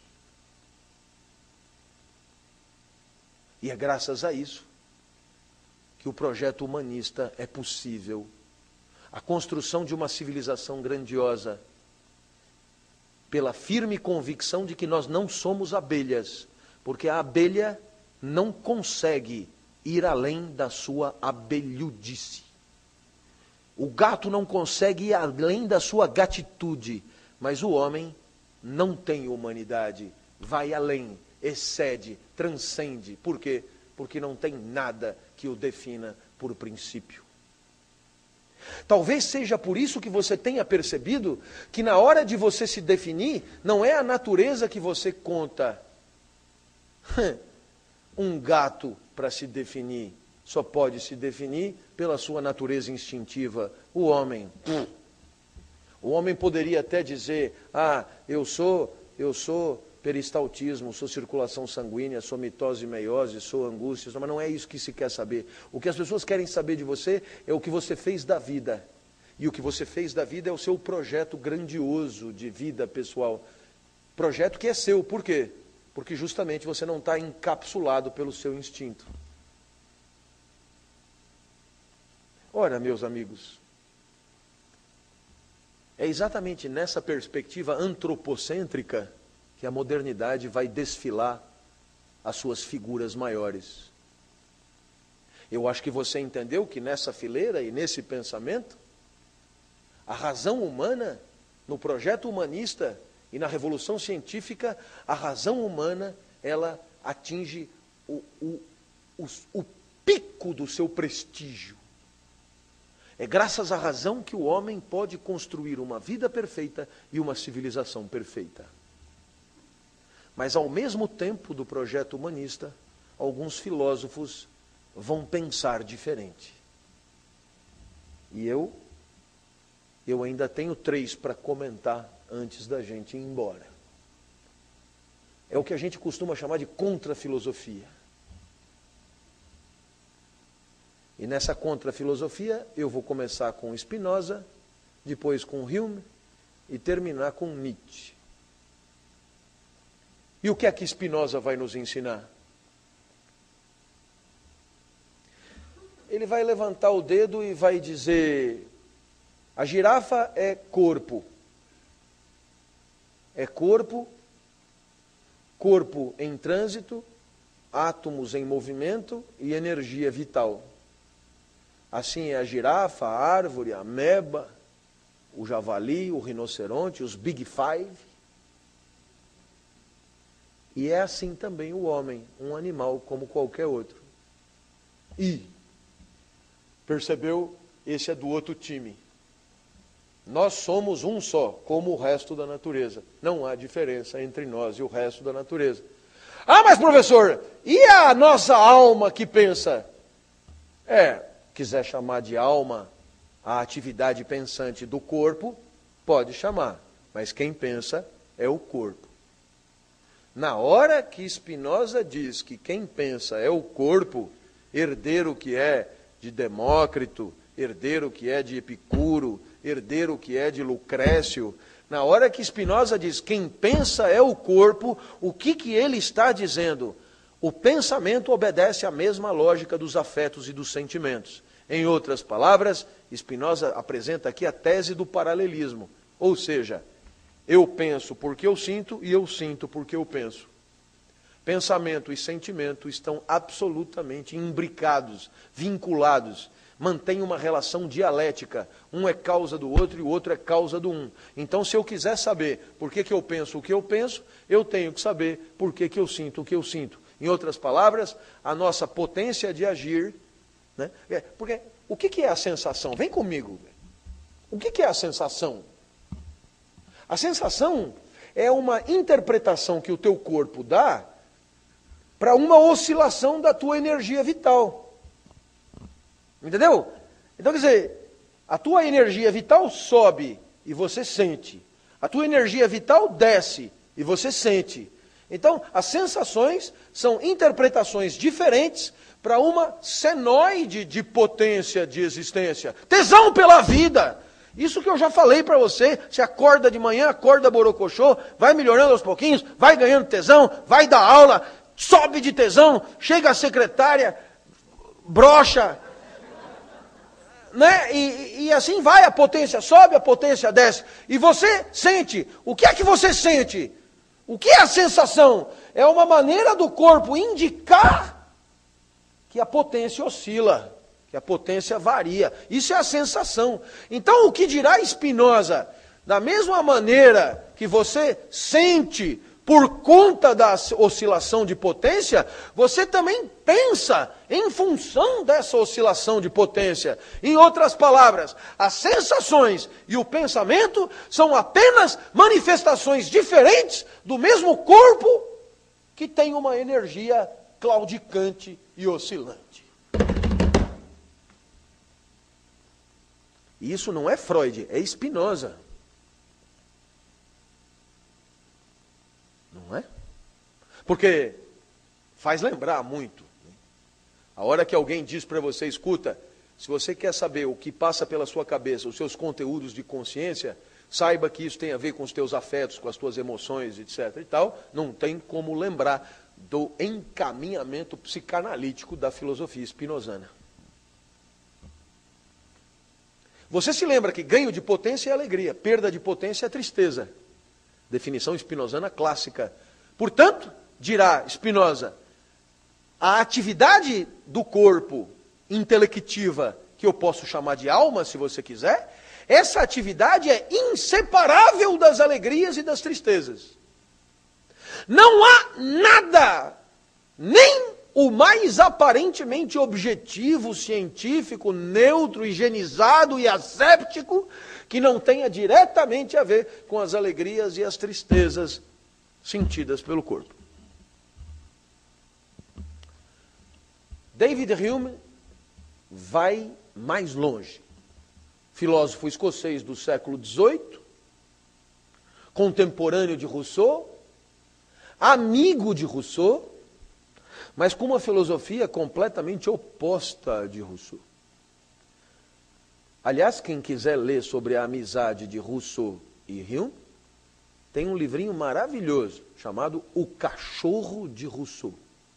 E é graças a isso que o projeto humanista é possível. A construção de uma civilização grandiosa, pela firme convicção de que nós não somos abelhas, porque a abelha não consegue ir além da sua abelhudice. O gato não consegue ir além da sua gatitude, mas o homem não tem humanidade, vai além, excede, transcende. Por quê? Porque não tem nada que o defina por princípio. Talvez seja por isso que você tenha percebido que na hora de você se definir, não é a natureza que você conta. Um gato, para se definir, só pode se definir pela sua natureza instintiva. O homem, o homem poderia até dizer, ah, eu sou, eu sou peristaltismo, sou circulação sanguínea, sou mitose e meiose, sou angústia, mas não é isso que se quer saber. O que as pessoas querem saber de você é o que você fez da vida. E o que você fez da vida é o seu projeto grandioso de vida pessoal. Projeto que é seu, por quê? Porque justamente você não está encapsulado pelo seu instinto. Ora, meus amigos, é exatamente nessa perspectiva antropocêntrica que a modernidade vai desfilar as suas figuras maiores. Eu acho que você entendeu que nessa fileira e nesse pensamento, a razão humana, no projeto humanista e na revolução científica, a razão humana, ela atinge o, o, o, o pico do seu prestígio. É graças à razão que o homem pode construir uma vida perfeita e uma civilização perfeita. Mas ao mesmo tempo do projeto humanista, alguns filósofos vão pensar diferente. E eu, eu ainda tenho três para comentar antes da gente ir embora. É o que a gente costuma chamar de contra-filosofia. E nessa contra-filosofia eu vou começar com Spinoza, depois com Hume e terminar com Nietzsche. E o que é que Spinoza vai nos ensinar? Ele vai levantar o dedo e vai dizer, a girafa é corpo. É corpo, corpo em trânsito, átomos em movimento e energia vital. Assim é a girafa, a árvore, a ameba, o javali, o rinoceronte, os Big Five. E é assim também o homem, um animal como qualquer outro. E, percebeu? Esse é do outro time. Nós somos um só, como o resto da natureza. Não há diferença entre nós e o resto da natureza. Ah, mas professor, e a nossa alma que pensa? É, quiser chamar de alma a atividade pensante do corpo, pode chamar. Mas quem pensa é o corpo. Na hora que Spinoza diz que quem pensa é o corpo, herdeiro que é de Demócrito, herdeiro que é de Epicuro, herdeiro que é de Lucrécio, na hora que Spinoza diz quem pensa é o corpo, o que, que ele está dizendo? O pensamento obedece à mesma lógica dos afetos e dos sentimentos. Em outras palavras, Spinoza apresenta aqui a tese do paralelismo. Ou seja, eu penso porque eu sinto e eu sinto porque eu penso. Pensamento e sentimento estão absolutamente imbricados, vinculados, mantêm uma relação dialética. Um é causa do outro e o outro é causa do um. Então, se eu quiser saber por que, que eu penso o que eu penso, eu tenho que saber por que, que eu sinto o que eu sinto. Em outras palavras, a nossa potência de agir, né? Porque o que, que é a sensação? Vem comigo. O que, que é a sensação? A sensação é uma interpretação que o teu corpo dá para uma oscilação da tua energia vital. Entendeu? Então, quer dizer, a tua energia vital sobe e você sente. A tua energia vital desce e você sente. Então, as sensações são interpretações diferentes para uma senoide de potência de existência. Tesão pela vida. Isso que eu já falei para você. Você acorda de manhã, acorda borocochô, vai melhorando aos pouquinhos, vai ganhando tesão, vai dar aula, sobe de tesão, chega a secretária, brocha, né? E, e assim vai, a potência sobe, a potência desce. E você sente. O que é que você sente? O que é a sensação? É uma maneira do corpo indicar que a potência oscila, que a potência varia. Isso é a sensação. Então, o que dirá Spinoza? Da mesma maneira que você sente por conta da oscilação de potência, você também pensa em função dessa oscilação de potência. Em outras palavras, as sensações e o pensamento são apenas manifestações diferentes do mesmo corpo que tem uma energia claudicante e oscilante. E isso não é Freud, é Spinoza. Não é? Porque faz lembrar muito. A hora que alguém diz para você, escuta, se você quer saber o que passa pela sua cabeça, os seus conteúdos de consciência, saiba que isso tem a ver com os teus afetos, com as tuas emoções, etc e tal, não tem como lembrar do encaminhamento psicanalítico da filosofia spinozana. Você se lembra que ganho de potência é alegria, perda de potência é tristeza. Definição spinozana clássica. Portanto, dirá Spinoza, a atividade do corpo intelectiva, que eu posso chamar de alma, se você quiser, essa atividade é inseparável das alegrias e das tristezas. Não há nada, nem o mais aparentemente objetivo, científico, neutro, higienizado e asséptico, que não tenha diretamente a ver com as alegrias e as tristezas sentidas pelo corpo. David Hume vai mais longe. Filósofo escocês do século dezoito, contemporâneo de Rousseau, amigo de Rousseau, mas com uma filosofia completamente oposta de Rousseau. Aliás, quem quiser ler sobre a amizade de Rousseau e Hume, tem um livrinho maravilhoso chamado O Cachorro de Rousseau.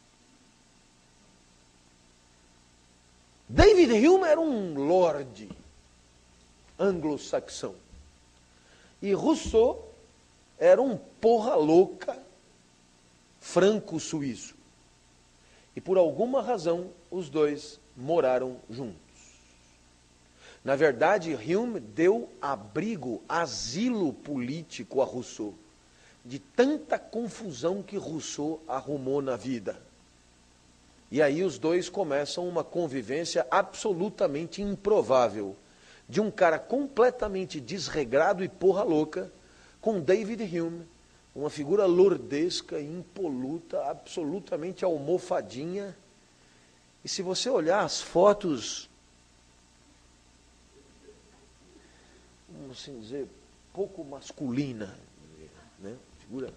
David Hume era um lorde anglo-saxão. E Rousseau era um porra louca franco-suíço. E por alguma razão, os dois moraram juntos. Na verdade, Hume deu abrigo, asilo político a Rousseau, de tanta confusão que Rousseau arrumou na vida. E aí os dois começam uma convivência absolutamente improvável, de um cara completamente desregrado e porra louca, com David Hume, uma figura lordesca, impoluta, absolutamente almofadinha. E se você olhar as fotos, vamos assim dizer, pouco masculina, né? Figura.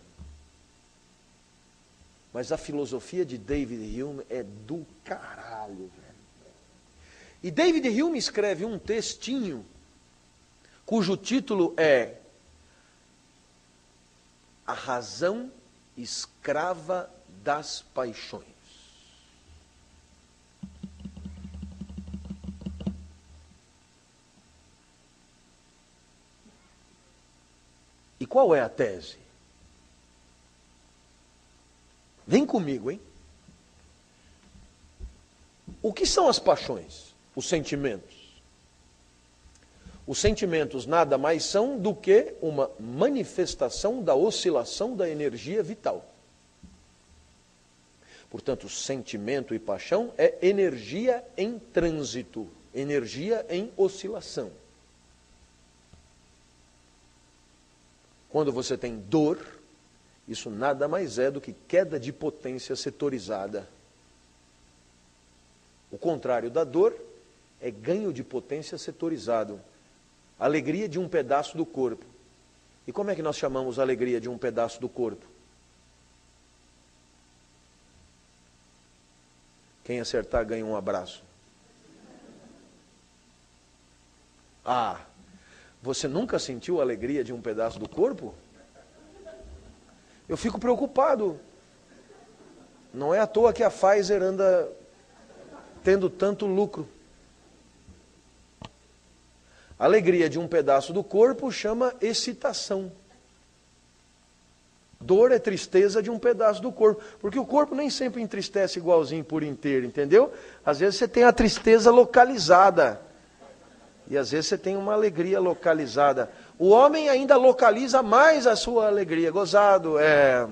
Mas a filosofia de David Hume é do caralho, velho. E David Hume escreve um textinho, cujo título é A Razão Escrava das Paixões. qual é a tese? Vem comigo, hein? O que são as paixões? Os sentimentos. Os sentimentos nada mais são do que uma manifestação da oscilação da energia vital. Portanto, sentimento e paixão é energia em trânsito, energia em oscilação. Quando você tem dor, isso nada mais é do que queda de potência setorizada. O contrário da dor é ganho de potência setorizado. Alegria de um pedaço do corpo. E como é que nós chamamos a alegria de um pedaço do corpo? Quem acertar ganha um abraço. Ah, você nunca sentiu a alegria de um pedaço do corpo? Eu fico preocupado. Não é à toa que a Pfizer anda tendo tanto lucro. A alegria de um pedaço do corpo chama excitação. Dor é tristeza de um pedaço do corpo. Porque o corpo nem sempre entristece igualzinho por inteiro, entendeu? Às vezes você tem a tristeza localizada. E às vezes você tem uma alegria localizada. O homem ainda localiza mais a sua alegria. Gozado, é...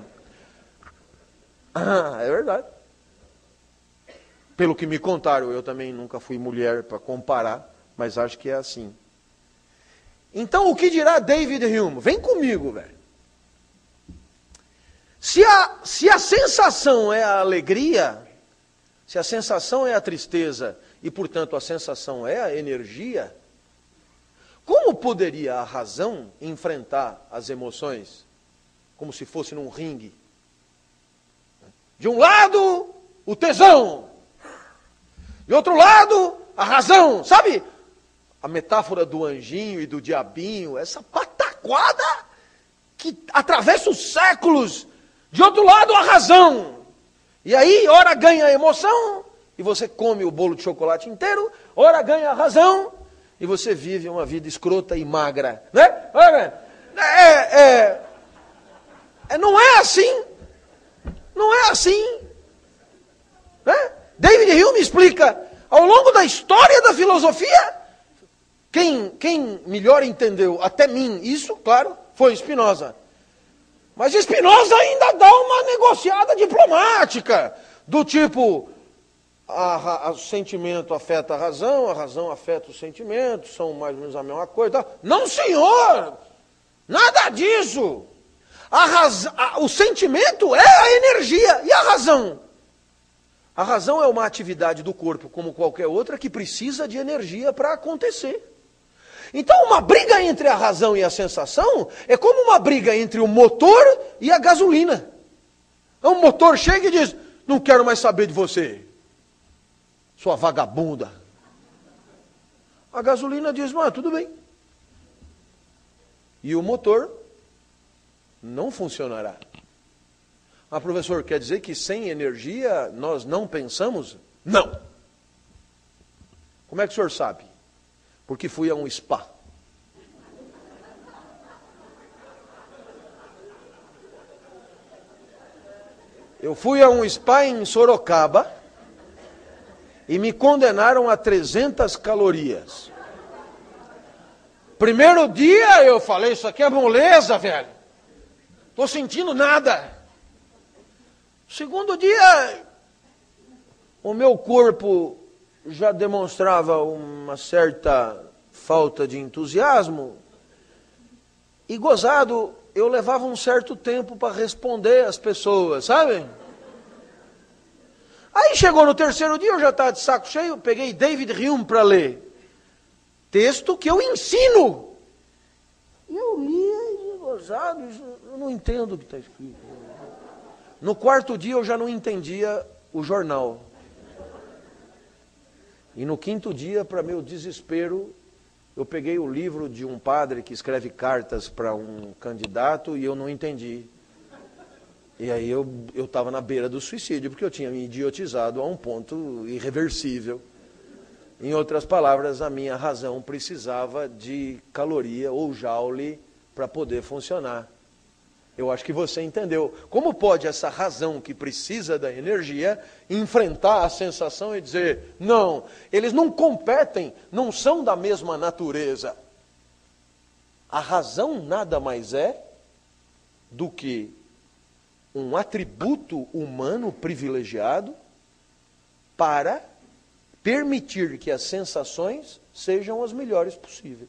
Ah, é verdade. Pelo que me contaram, eu também nunca fui mulher para comparar, mas acho que é assim. Então, o que dirá David Hume? Vem comigo, velho. Se a, se a sensação é a alegria, se a sensação é a tristeza, e portanto a sensação é a energia, como poderia a razão enfrentar as emoções como se fosse num ringue? De um lado, o tesão. De outro lado, a razão. Sabe a metáfora do anjinho e do diabinho? Essa pataquada que atravessa os séculos. De outro lado, a razão. E aí, ora ganha a emoção, e você come o bolo de chocolate inteiro. Ora ganha a razão, e você vive uma vida escrota e magra. Né? É, é, é, não é assim. Não é assim. Né? David Hume explica, ao longo da história da filosofia, quem, quem melhor entendeu, até mim, isso, claro, foi Spinoza. Mas Spinoza ainda dá uma negociada diplomática, do tipo, a, a, o sentimento afeta a razão, a razão afeta o sentimento, são mais ou menos a mesma coisa. Não, senhor! Nada disso! A raz, a, o sentimento é a energia, e a razão? A razão é uma atividade do corpo, como qualquer outra, que precisa de energia para acontecer. Então, uma briga entre a razão e a sensação é como uma briga entre o motor e a gasolina. Então, o motor chega e diz, não quero mais saber de você, sua vagabunda. A gasolina diz, mas tudo bem. E o motor não funcionará. Ah, professor, quer dizer que sem energia nós não pensamos? Não. Como é que o senhor sabe? Porque fui a um spa. Eu fui a um spa em Sorocaba e me condenaram a trezentas calorias. Primeiro dia eu falei, isso aqui é moleza, velho. Estou sentindo nada. Segundo dia, o meu corpo já demonstrava uma certa falta de entusiasmo, e gozado, eu levava um certo tempo para responder às pessoas, sabe? Aí chegou no terceiro dia, eu já estava de saco cheio, peguei David Hume para ler. Texto que eu ensino. E eu li, gozado, eu não entendo o que está escrito. No quarto dia eu já não entendia o jornal. E no quinto dia, para meu desespero, eu peguei o livro de um padre que escreve cartas para um candidato e eu não entendi. E aí eu eu estava na beira do suicídio, porque eu tinha me idiotizado a um ponto irreversível. Em outras palavras, a minha razão precisava de caloria ou joule para poder funcionar. Eu acho que você entendeu. Como pode essa razão que precisa da energia enfrentar a sensação e dizer, não, eles não competem, não são da mesma natureza. A razão nada mais é do que um atributo humano privilegiado para permitir que as sensações sejam as melhores possíveis.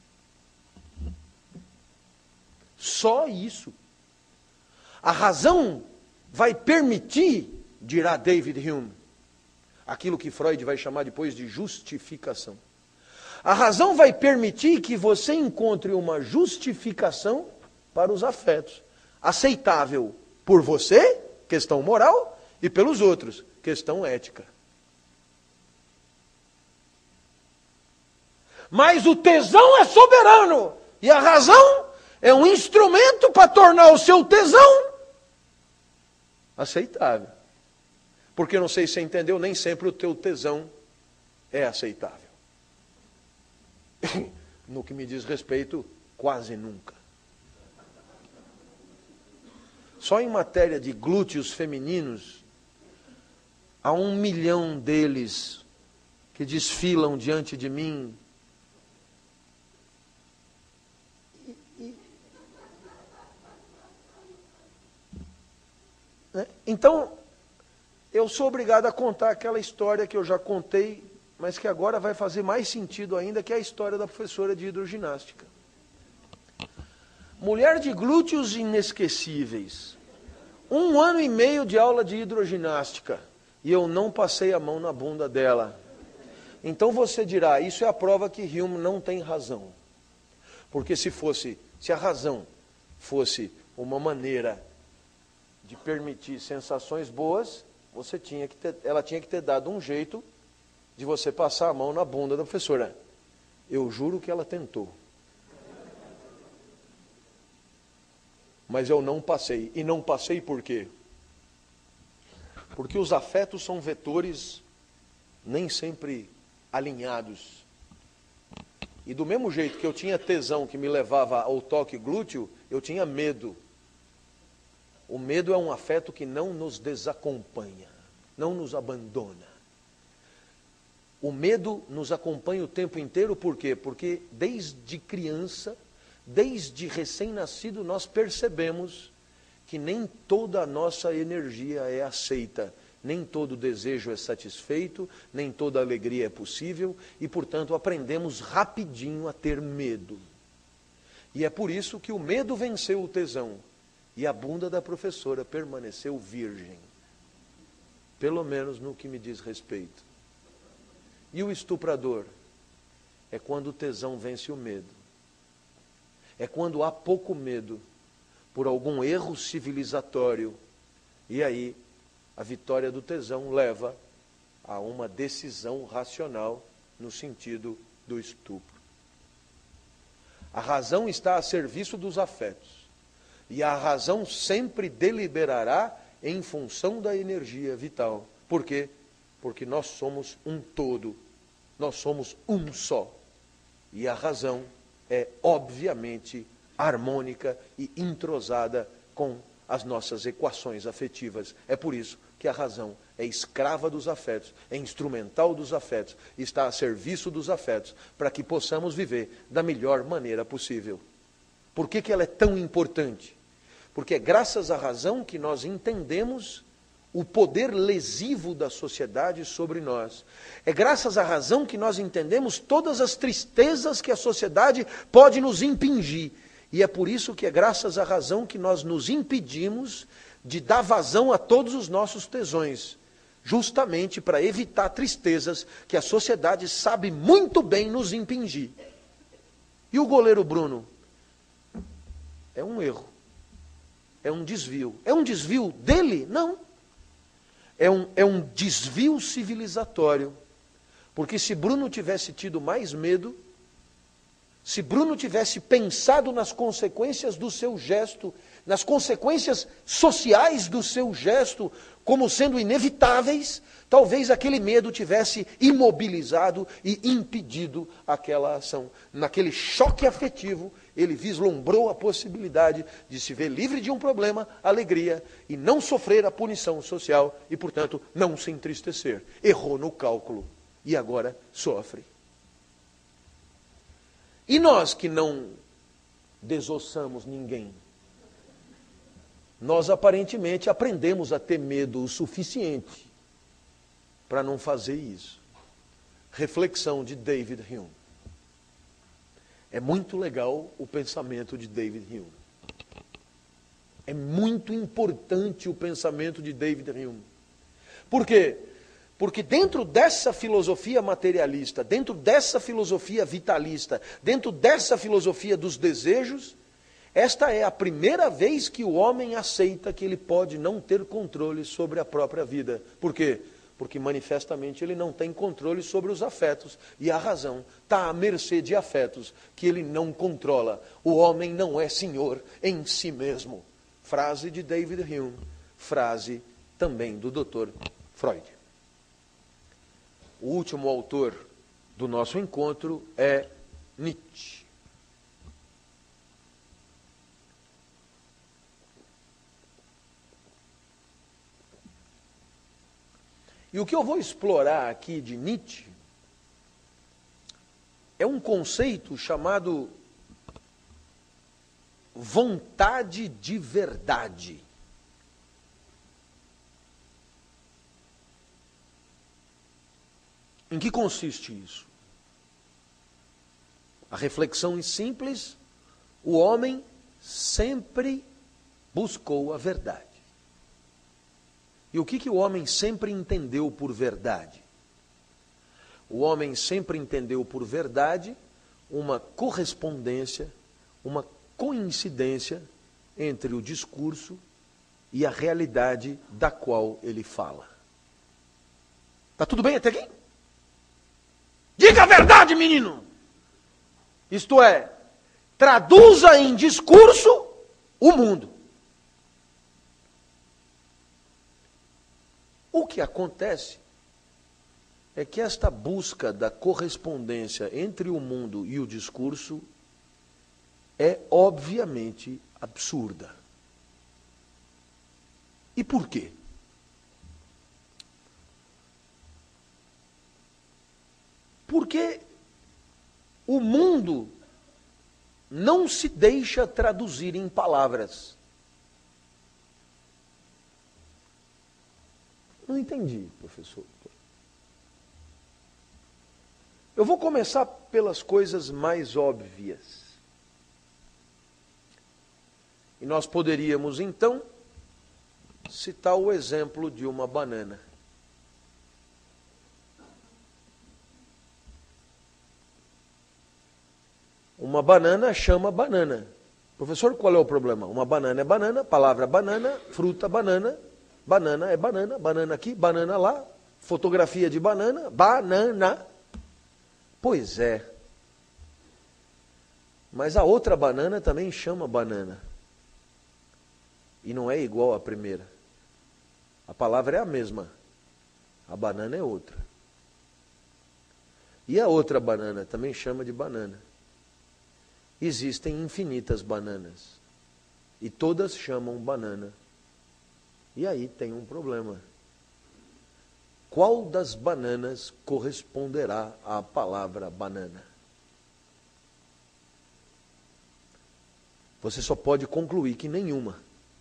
Só isso. A razão vai permitir, dirá David Hume, aquilo que Freud vai chamar depois de justificação. A razão vai permitir que você encontre uma justificação para os afetos, aceitável por você, questão moral, e pelos outros, questão ética. Mas o tesão é soberano, e a razão é um instrumento para tornar o seu tesão aceitável. Porque, não sei se você entendeu, nem sempre o teu tesão é aceitável. No que me diz respeito, quase nunca. Só em matéria de glúteos femininos, há um milhão deles que desfilam diante de mim. Então, eu sou obrigado a contar aquela história que eu já contei, mas que agora vai fazer mais sentido ainda, que é a história da professora de hidroginástica. Mulher de glúteos inesquecíveis. Um ano e meio de aula de hidroginástica, e eu não passei a mão na bunda dela. Então você dirá, isso é a prova que Hume não tem razão. Porque se fosse, se a razão fosse uma maneira de permitir sensações boas, você tinha que ter, ela tinha que ter dado um jeito de você passar a mão na bunda da professora. Eu juro que ela tentou. Mas eu não passei. E não passei por quê? Porque os afetos são vetores nem sempre alinhados. E do mesmo jeito que eu tinha tesão que me levava ao toque glúteo, eu tinha medo. O medo é um afeto que não nos desacompanha, não nos abandona. O medo nos acompanha o tempo inteiro, por quê? Porque desde criança, desde recém-nascido, nós percebemos que nem toda a nossa energia é aceita, nem todo desejo é satisfeito, nem toda alegria é possível, e, portanto, aprendemos rapidinho a ter medo. E é por isso que o medo venceu o tesão. E a bunda da professora permaneceu virgem. Pelo menos no que me diz respeito. E o estuprador? É quando o tesão vence o medo. É quando há pouco medo por algum erro civilizatório. E aí, a vitória do tesão leva a uma decisão racional no sentido do estupro. A razão está a serviço dos afetos. E a razão sempre deliberará em função da energia vital. Por quê? Porque nós somos um todo. Nós somos um só. E a razão é, obviamente, harmônica e entrosada com as nossas equações afetivas. É por isso que a razão é escrava dos afetos, é instrumental dos afetos, está a serviço dos afetos, para que possamos viver da melhor maneira possível. Por que que ela é tão importante? Porque é graças à razão que nós entendemos o poder lesivo da sociedade sobre nós. É graças à razão que nós entendemos todas as tristezas que a sociedade pode nos impingir. E é por isso que é graças à razão que nós nos impedimos de dar vazão a todos os nossos tesões. Justamente para evitar tristezas que a sociedade sabe muito bem nos impingir. E o goleiro Bruno? É um erro. É um desvio. É um desvio dele? Não. É um, é um desvio civilizatório. Porque se Bruno tivesse tido mais medo, se Bruno tivesse pensado nas consequências do seu gesto, nas consequências sociais do seu gesto, como sendo inevitáveis, talvez aquele medo tivesse imobilizado e impedido aquela ação. Naquele choque afetivo, ele vislumbrou a possibilidade de se ver livre de um problema, alegria, e não sofrer a punição social e, portanto, não se entristecer. Errou no cálculo e agora sofre. E nós que não desossamos ninguém, nós aparentemente aprendemos a ter medo o suficiente para não fazer isso. Reflexão de David Hume. É muito legal o pensamento de David Hume. É muito importante o pensamento de David Hume. Por quê? Porque dentro dessa filosofia materialista, dentro dessa filosofia vitalista, dentro dessa filosofia dos desejos, esta é a primeira vez que o homem aceita que ele pode não ter controle sobre a própria vida. Por quê? Porque manifestamente ele não tem controle sobre os afetos. E a razão está à mercê de afetos que ele não controla. O homem não é senhor em si mesmo. Frase de David Hume, frase também do doutor Freud. O último autor do nosso encontro é Nietzsche. E o que eu vou explorar aqui de Nietzsche é um conceito chamado vontade de verdade. Em que consiste isso? A reflexão é simples: o homem sempre buscou a verdade. E o que, que o homem sempre entendeu por verdade? O homem sempre entendeu por verdade uma correspondência, uma coincidência entre o discurso e a realidade da qual ele fala. Está tudo bem até aqui? Diga a verdade, menino! Isto é, traduza em discurso o mundo. O que acontece é que esta busca da correspondência entre o mundo e o discurso é obviamente absurda. E por quê? Porque o mundo não se deixa traduzir em palavras. Não entendi, professor. Eu vou começar pelas coisas mais óbvias. E nós poderíamos, então, citar o exemplo de uma banana. Uma banana chama banana. Professor, qual é o problema? Uma banana é banana, palavra banana, fruta banana, banana é banana, banana aqui, banana lá, fotografia de banana, banana. Pois é. Mas a outra banana também chama banana. E não é igual à primeira. A palavra é a mesma. A banana é outra. E a outra banana também chama de banana. Existem infinitas bananas. E todas chamam banana. E aí tem um problema. Qual das bananas corresponderá à palavra banana? Você só pode concluir que nenhuma.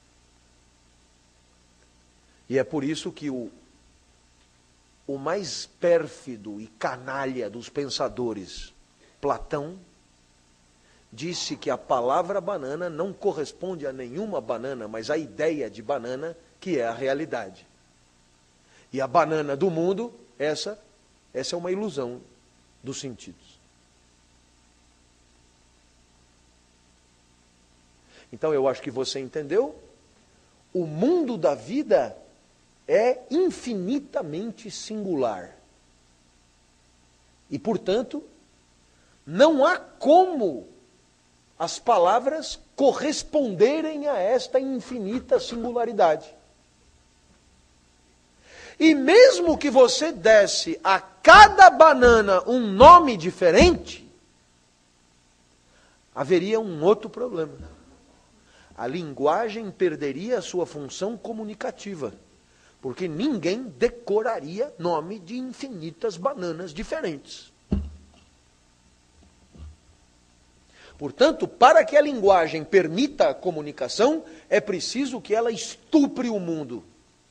E é por isso que o, o mais pérfido e canalha dos pensadores, Platão, disse que a palavra banana não corresponde a nenhuma banana, mas à ideia de banana, que é a realidade. E a banana do mundo, essa, essa é uma ilusão dos sentidos. Então eu acho que você entendeu. O mundo da vida é infinitamente singular. E, portanto, não há como as palavras corresponderem a esta infinita singularidade. E mesmo que você desse a cada banana um nome diferente, haveria um outro problema. A linguagem perderia a sua função comunicativa, porque ninguém decoraria nome de infinitas bananas diferentes. Portanto, para que a linguagem permita a comunicação, é preciso que ela estupre o mundo.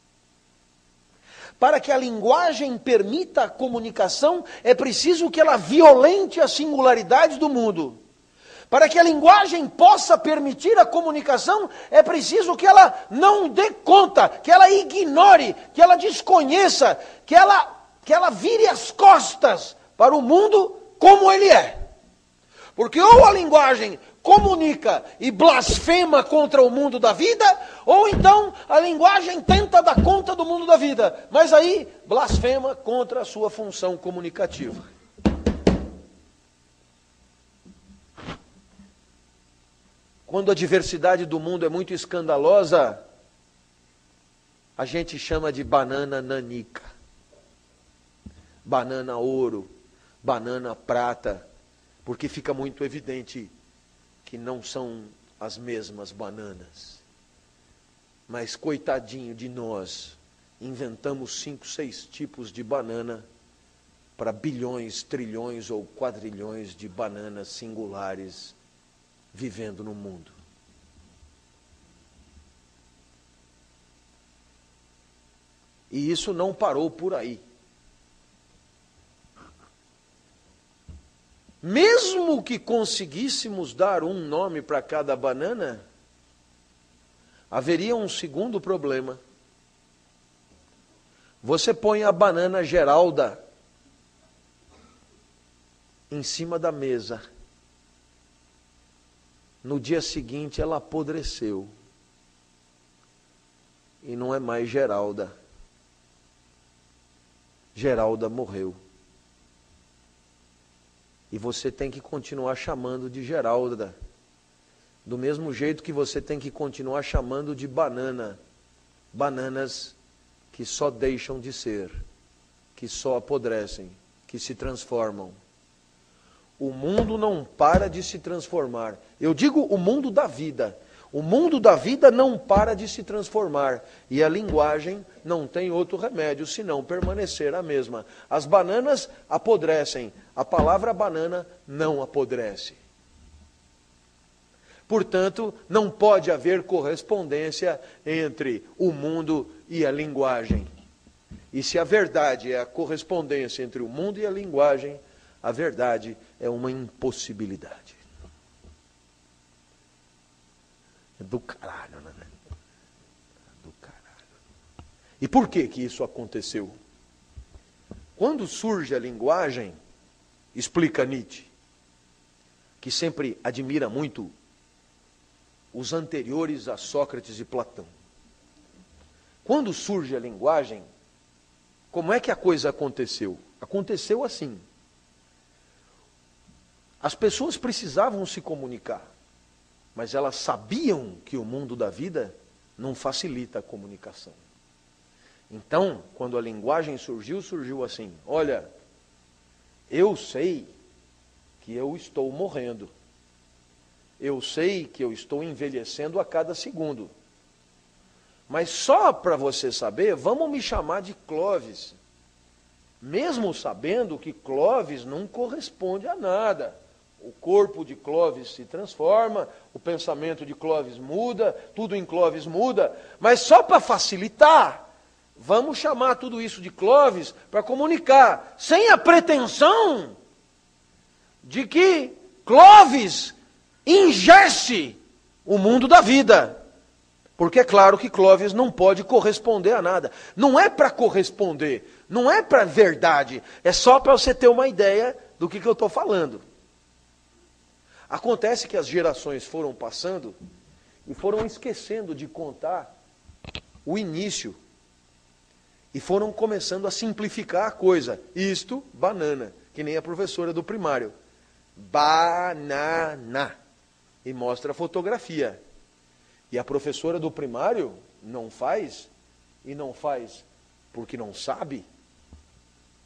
Para que a linguagem permita a comunicação, é preciso que ela violente as singularidades do mundo. Para que a linguagem possa permitir a comunicação, é preciso que ela não dê conta, que ela ignore, que ela desconheça, que ela, que ela vire as costas para o mundo como ele é. Porque ou a linguagem comunica e blasfema contra o mundo da vida, ou então a linguagem tenta dar conta do mundo da vida, mas aí blasfema contra a sua função comunicativa. Quando a diversidade do mundo é muito escandalosa, a gente chama de banana nanica, banana ouro, banana prata, porque fica muito evidente que não são as mesmas bananas. Mas coitadinho de nós, inventamos cinco, seis tipos de banana para bilhões, trilhões ou quadrilhões de bananas singulares vivendo no mundo. E isso não parou por aí. Mesmo que conseguíssemos dar um nome para cada banana, haveria um segundo problema. Você põe a banana Geralda em cima da mesa. No dia seguinte ela apodreceu. E não é mais Geralda. Geralda morreu. E você tem que continuar chamando de Geralda. Do mesmo jeito que você tem que continuar chamando de banana. Bananas que só deixam de ser, que só apodrecem, que se transformam. O mundo não para de se transformar. Eu digo o mundo da vida. O mundo da vida não para de se transformar. E a linguagem não tem outro remédio senão permanecer a mesma. As bananas apodrecem. A palavra banana não apodrece. Portanto, não pode haver correspondência entre o mundo e a linguagem. E se a verdade é a correspondência entre o mundo e a linguagem, a verdade é uma impossibilidade. É do caralho, né? Do caralho. E por que que isso aconteceu? Quando surge a linguagem, explica Nietzsche, que sempre admira muito os anteriores a Sócrates e Platão. Quando surge a linguagem, como é que a coisa aconteceu? Aconteceu assim. As pessoas precisavam se comunicar, mas elas sabiam que o mundo da vida não facilita a comunicação. Então, quando a linguagem surgiu, surgiu assim: olha, eu sei que eu estou morrendo. Eu sei que eu estou envelhecendo a cada segundo. Mas só para você saber, vamos me chamar de Clóvis. Mesmo sabendo que Clóvis não corresponde a nada. O corpo de Clóvis se transforma, o pensamento de Clóvis muda, tudo em Clóvis muda. Mas só para facilitar, vamos chamar tudo isso de Clóvis para comunicar, sem a pretensão de que Clóvis ingesse o mundo da vida. Porque é claro que Clóvis não pode corresponder a nada. Não é para corresponder, não é para verdade, é só para você ter uma ideia do que, que eu estou falando. Acontece que as gerações foram passando e foram esquecendo de contar o início. E foram começando a simplificar a coisa. Isto, banana, que nem a professora do primário. Banana. E mostra a fotografia. E a professora do primário não faz, e não faz porque não sabe.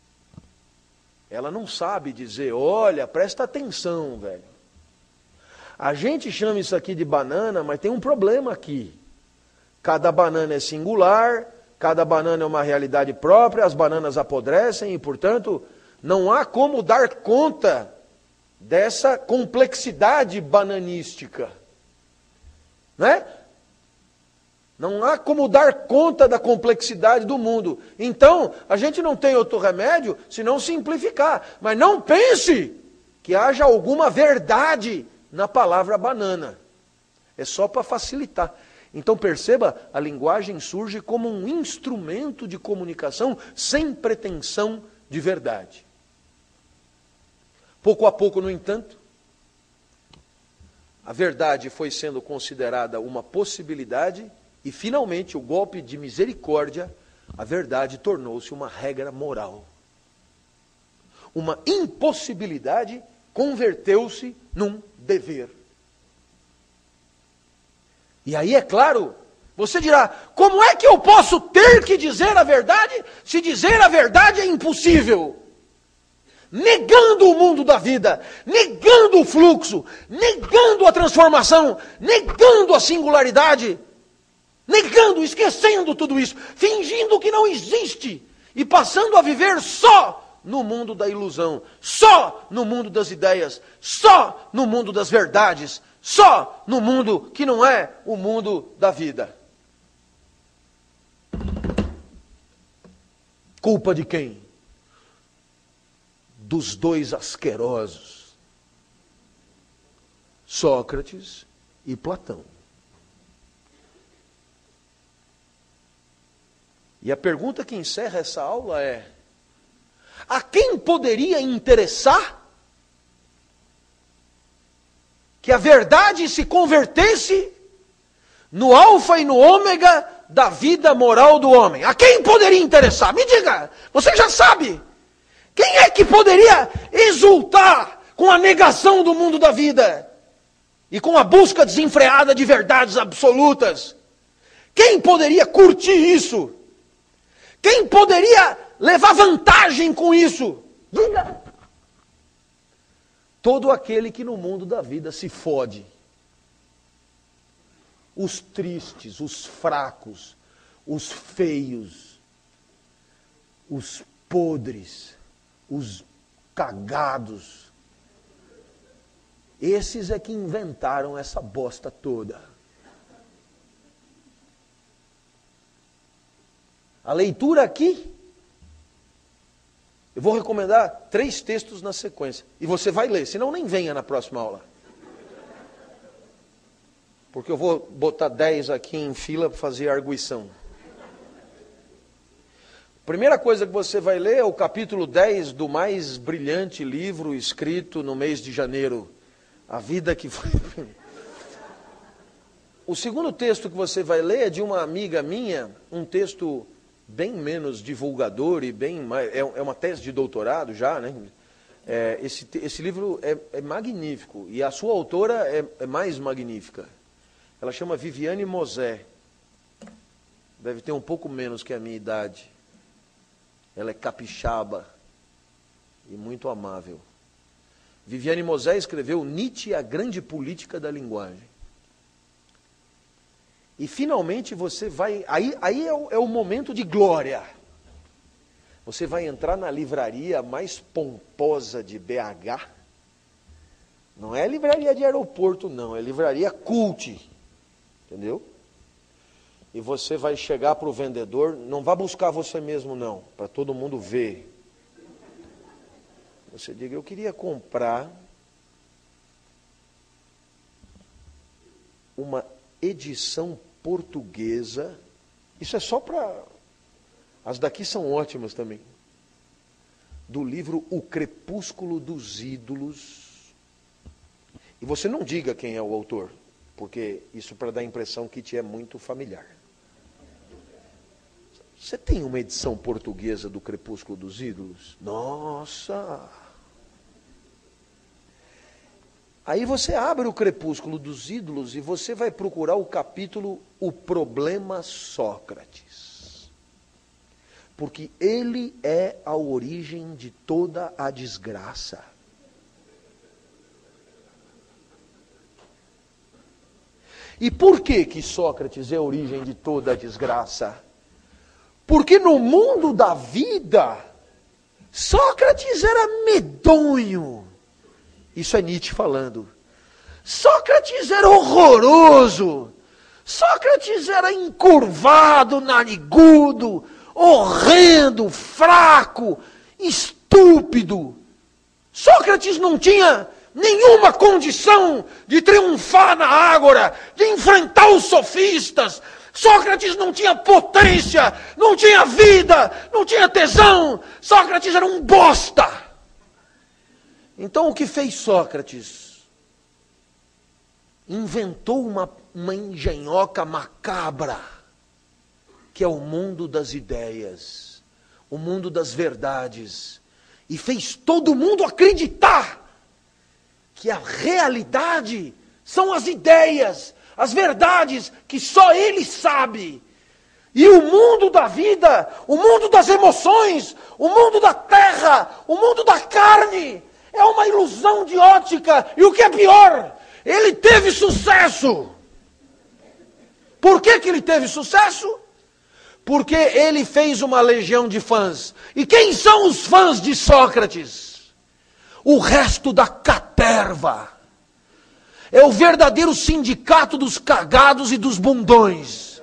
Ela não sabe dizer, olha, presta atenção, velho. A gente chama isso aqui de banana, mas tem um problema aqui. Cada banana é singular, cada banana é uma realidade própria, as bananas apodrecem e, portanto, não há como dar conta dessa complexidade bananística. Né? Não há como dar conta da complexidade do mundo. Então, a gente não tem outro remédio senão simplificar. Mas não pense que haja alguma verdade na palavra banana. É só para facilitar. Então perceba, a linguagem surge como um instrumento de comunicação sem pretensão de verdade. Pouco a pouco, no entanto, a verdade foi sendo considerada uma possibilidade e, finalmente, o golpe de misericórdia, a verdade tornou-se uma regra moral. Uma impossibilidade converteu-se num dever. E aí, é claro, você dirá, como é que eu posso ter que dizer a verdade, se dizer a verdade é impossível? Negando o mundo da vida, negando o fluxo, negando a transformação, negando a singularidade, negando, esquecendo tudo isso, fingindo que não existe e passando a viver só no mundo da ilusão, só no mundo das ideias, só no mundo das verdades, só no mundo que não é o mundo da vida. Culpa de quem? Dos dois asquerosos, Sócrates e Platão. E a pergunta que encerra essa aula é: a quem poderia interessar que a verdade se convertesse no alfa e no ômega da vida moral do homem? A quem poderia interessar? Me diga, você já sabe. Quem é que poderia exultar com a negação do mundo da vida e com a busca desenfreada de verdades absolutas? Quem poderia curtir isso? Quem poderia levar vantagem com isso? Diga! Todo aquele que no mundo da vida se fode. Os tristes, os fracos, os feios, os podres, os cagados. Esses é que inventaram essa bosta toda. A leitura aqui, eu vou recomendar três textos na sequência. E você vai ler, senão nem venha na próxima aula. Porque eu vou botar dez aqui em fila para fazer arguição. Primeira coisa que você vai ler é o capítulo dez do mais brilhante livro escrito no mês de janeiro. A vida que foi... O segundo texto que você vai ler é de uma amiga minha, um texto bem menos divulgador e bem mais... É uma tese de doutorado já, né? É, esse, esse livro é, é magnífico e a sua autora é, é mais magnífica. Ela chama Viviane Mosé. Deve ter um pouco menos que a minha idade. Ela é capixaba e muito amável. Viviane Mosé escreveu Nietzsche, a grande política da linguagem. E finalmente você vai... Aí, aí é, o, é o momento de glória. Você vai entrar na livraria mais pomposa de B H. Não é livraria de aeroporto, não. É livraria cult. Entendeu? E você vai chegar para o vendedor, não vá buscar você mesmo não, para todo mundo ver. Você diga, eu queria comprar uma edição portuguesa, isso é só para... As daqui são ótimas também. Do livro O Crepúsculo dos Ídolos. E você não diga quem é o autor, porque isso para dar a impressão que te é muito familiar. Você tem uma edição portuguesa do Crepúsculo dos Ídolos? Nossa! Aí você abre o Crepúsculo dos Ídolos e você vai procurar o capítulo O Problema Sócrates. Porque ele é a origem de toda a desgraça. E por que que Sócrates é a origem de toda a desgraça? Porque no mundo da vida, Sócrates era medonho. Isso é Nietzsche falando. Sócrates era horroroso. Sócrates era encurvado, narigudo, horrendo, fraco, estúpido. Sócrates não tinha nenhuma condição de triunfar na ágora, de enfrentar os sofistas. Sócrates não tinha potência, não tinha vida, não tinha tesão. Sócrates era um bosta. Então o que fez Sócrates? Inventou uma, uma engenhoca macabra, que é o mundo das ideias, o mundo das verdades, e fez todo mundo acreditar que a realidade são as ideias, as verdades que só ele sabe. E o mundo da vida, o mundo das emoções, o mundo da terra, o mundo da carne, é uma ilusão de ótica. E o que é pior, ele teve sucesso. Por que que ele teve sucesso? Porque ele fez uma legião de fãs. E quem são os fãs de Sócrates? O resto da caterva. É o verdadeiro sindicato dos cagados e dos bundões.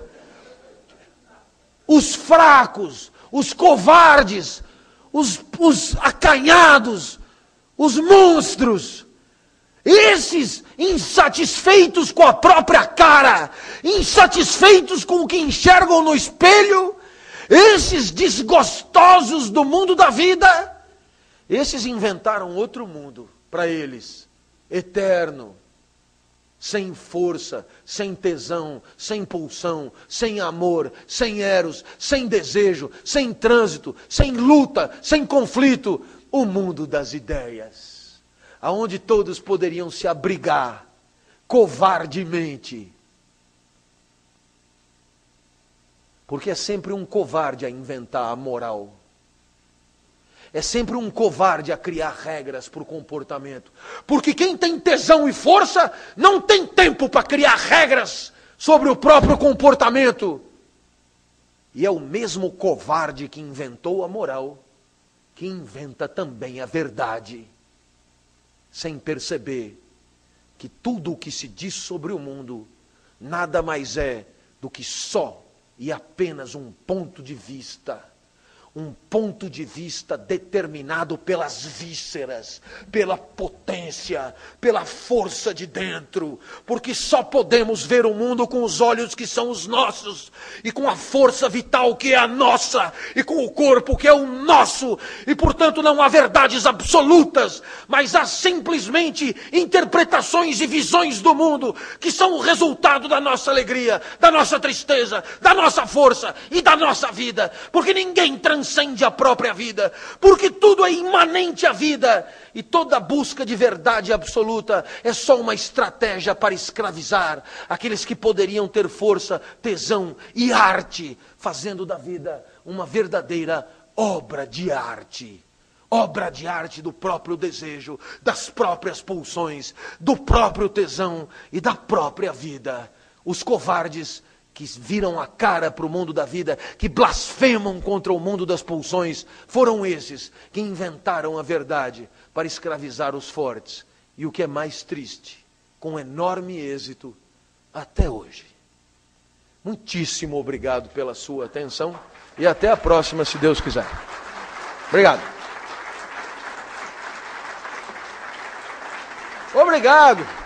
Os fracos, os covardes, os, os acanhados, os monstros. Esses insatisfeitos com a própria cara, insatisfeitos com o que enxergam no espelho, esses desgostosos do mundo da vida, esses inventaram outro mundo para eles, eterno, sem força, sem tesão, sem pulsão, sem amor, sem eros, sem desejo, sem trânsito, sem luta, sem conflito, o mundo das ideias, aonde todos poderiam se abrigar covardemente. Porque é sempre um covarde a inventar a moral. É sempre um covarde a criar regras para o comportamento. Porque quem tem tesão e força não tem tempo para criar regras sobre o próprio comportamento. E é o mesmo covarde que inventou a moral, que inventa também a verdade, sem perceber que tudo o que se diz sobre o mundo nada mais é do que só e apenas um ponto de vista. Um ponto de vista determinado pelas vísceras, pela potência, pela força de dentro. Porque só podemos ver o mundo com os olhos que são os nossos, e com a força vital que é a nossa, e com o corpo que é o nosso. E portanto não há verdades absolutas, mas há simplesmente interpretações e visões do mundo, que são o resultado da nossa alegria, da nossa tristeza, da nossa força e da nossa vida. Porque ninguém transforma transcende a própria vida, porque tudo é imanente à vida, e toda busca de verdade absoluta é só uma estratégia para escravizar aqueles que poderiam ter força, tesão e arte, fazendo da vida uma verdadeira obra de arte. Obra de arte do próprio desejo, das próprias pulsões, do próprio tesão e da própria vida. Os covardes que viram a cara para o mundo da vida, que blasfemam contra o mundo das pulsões, foram esses que inventaram a verdade para escravizar os fortes. E o que é mais triste, com enorme êxito até hoje. Muitíssimo obrigado pela sua atenção e até a próxima, se Deus quiser. Obrigado. Obrigado.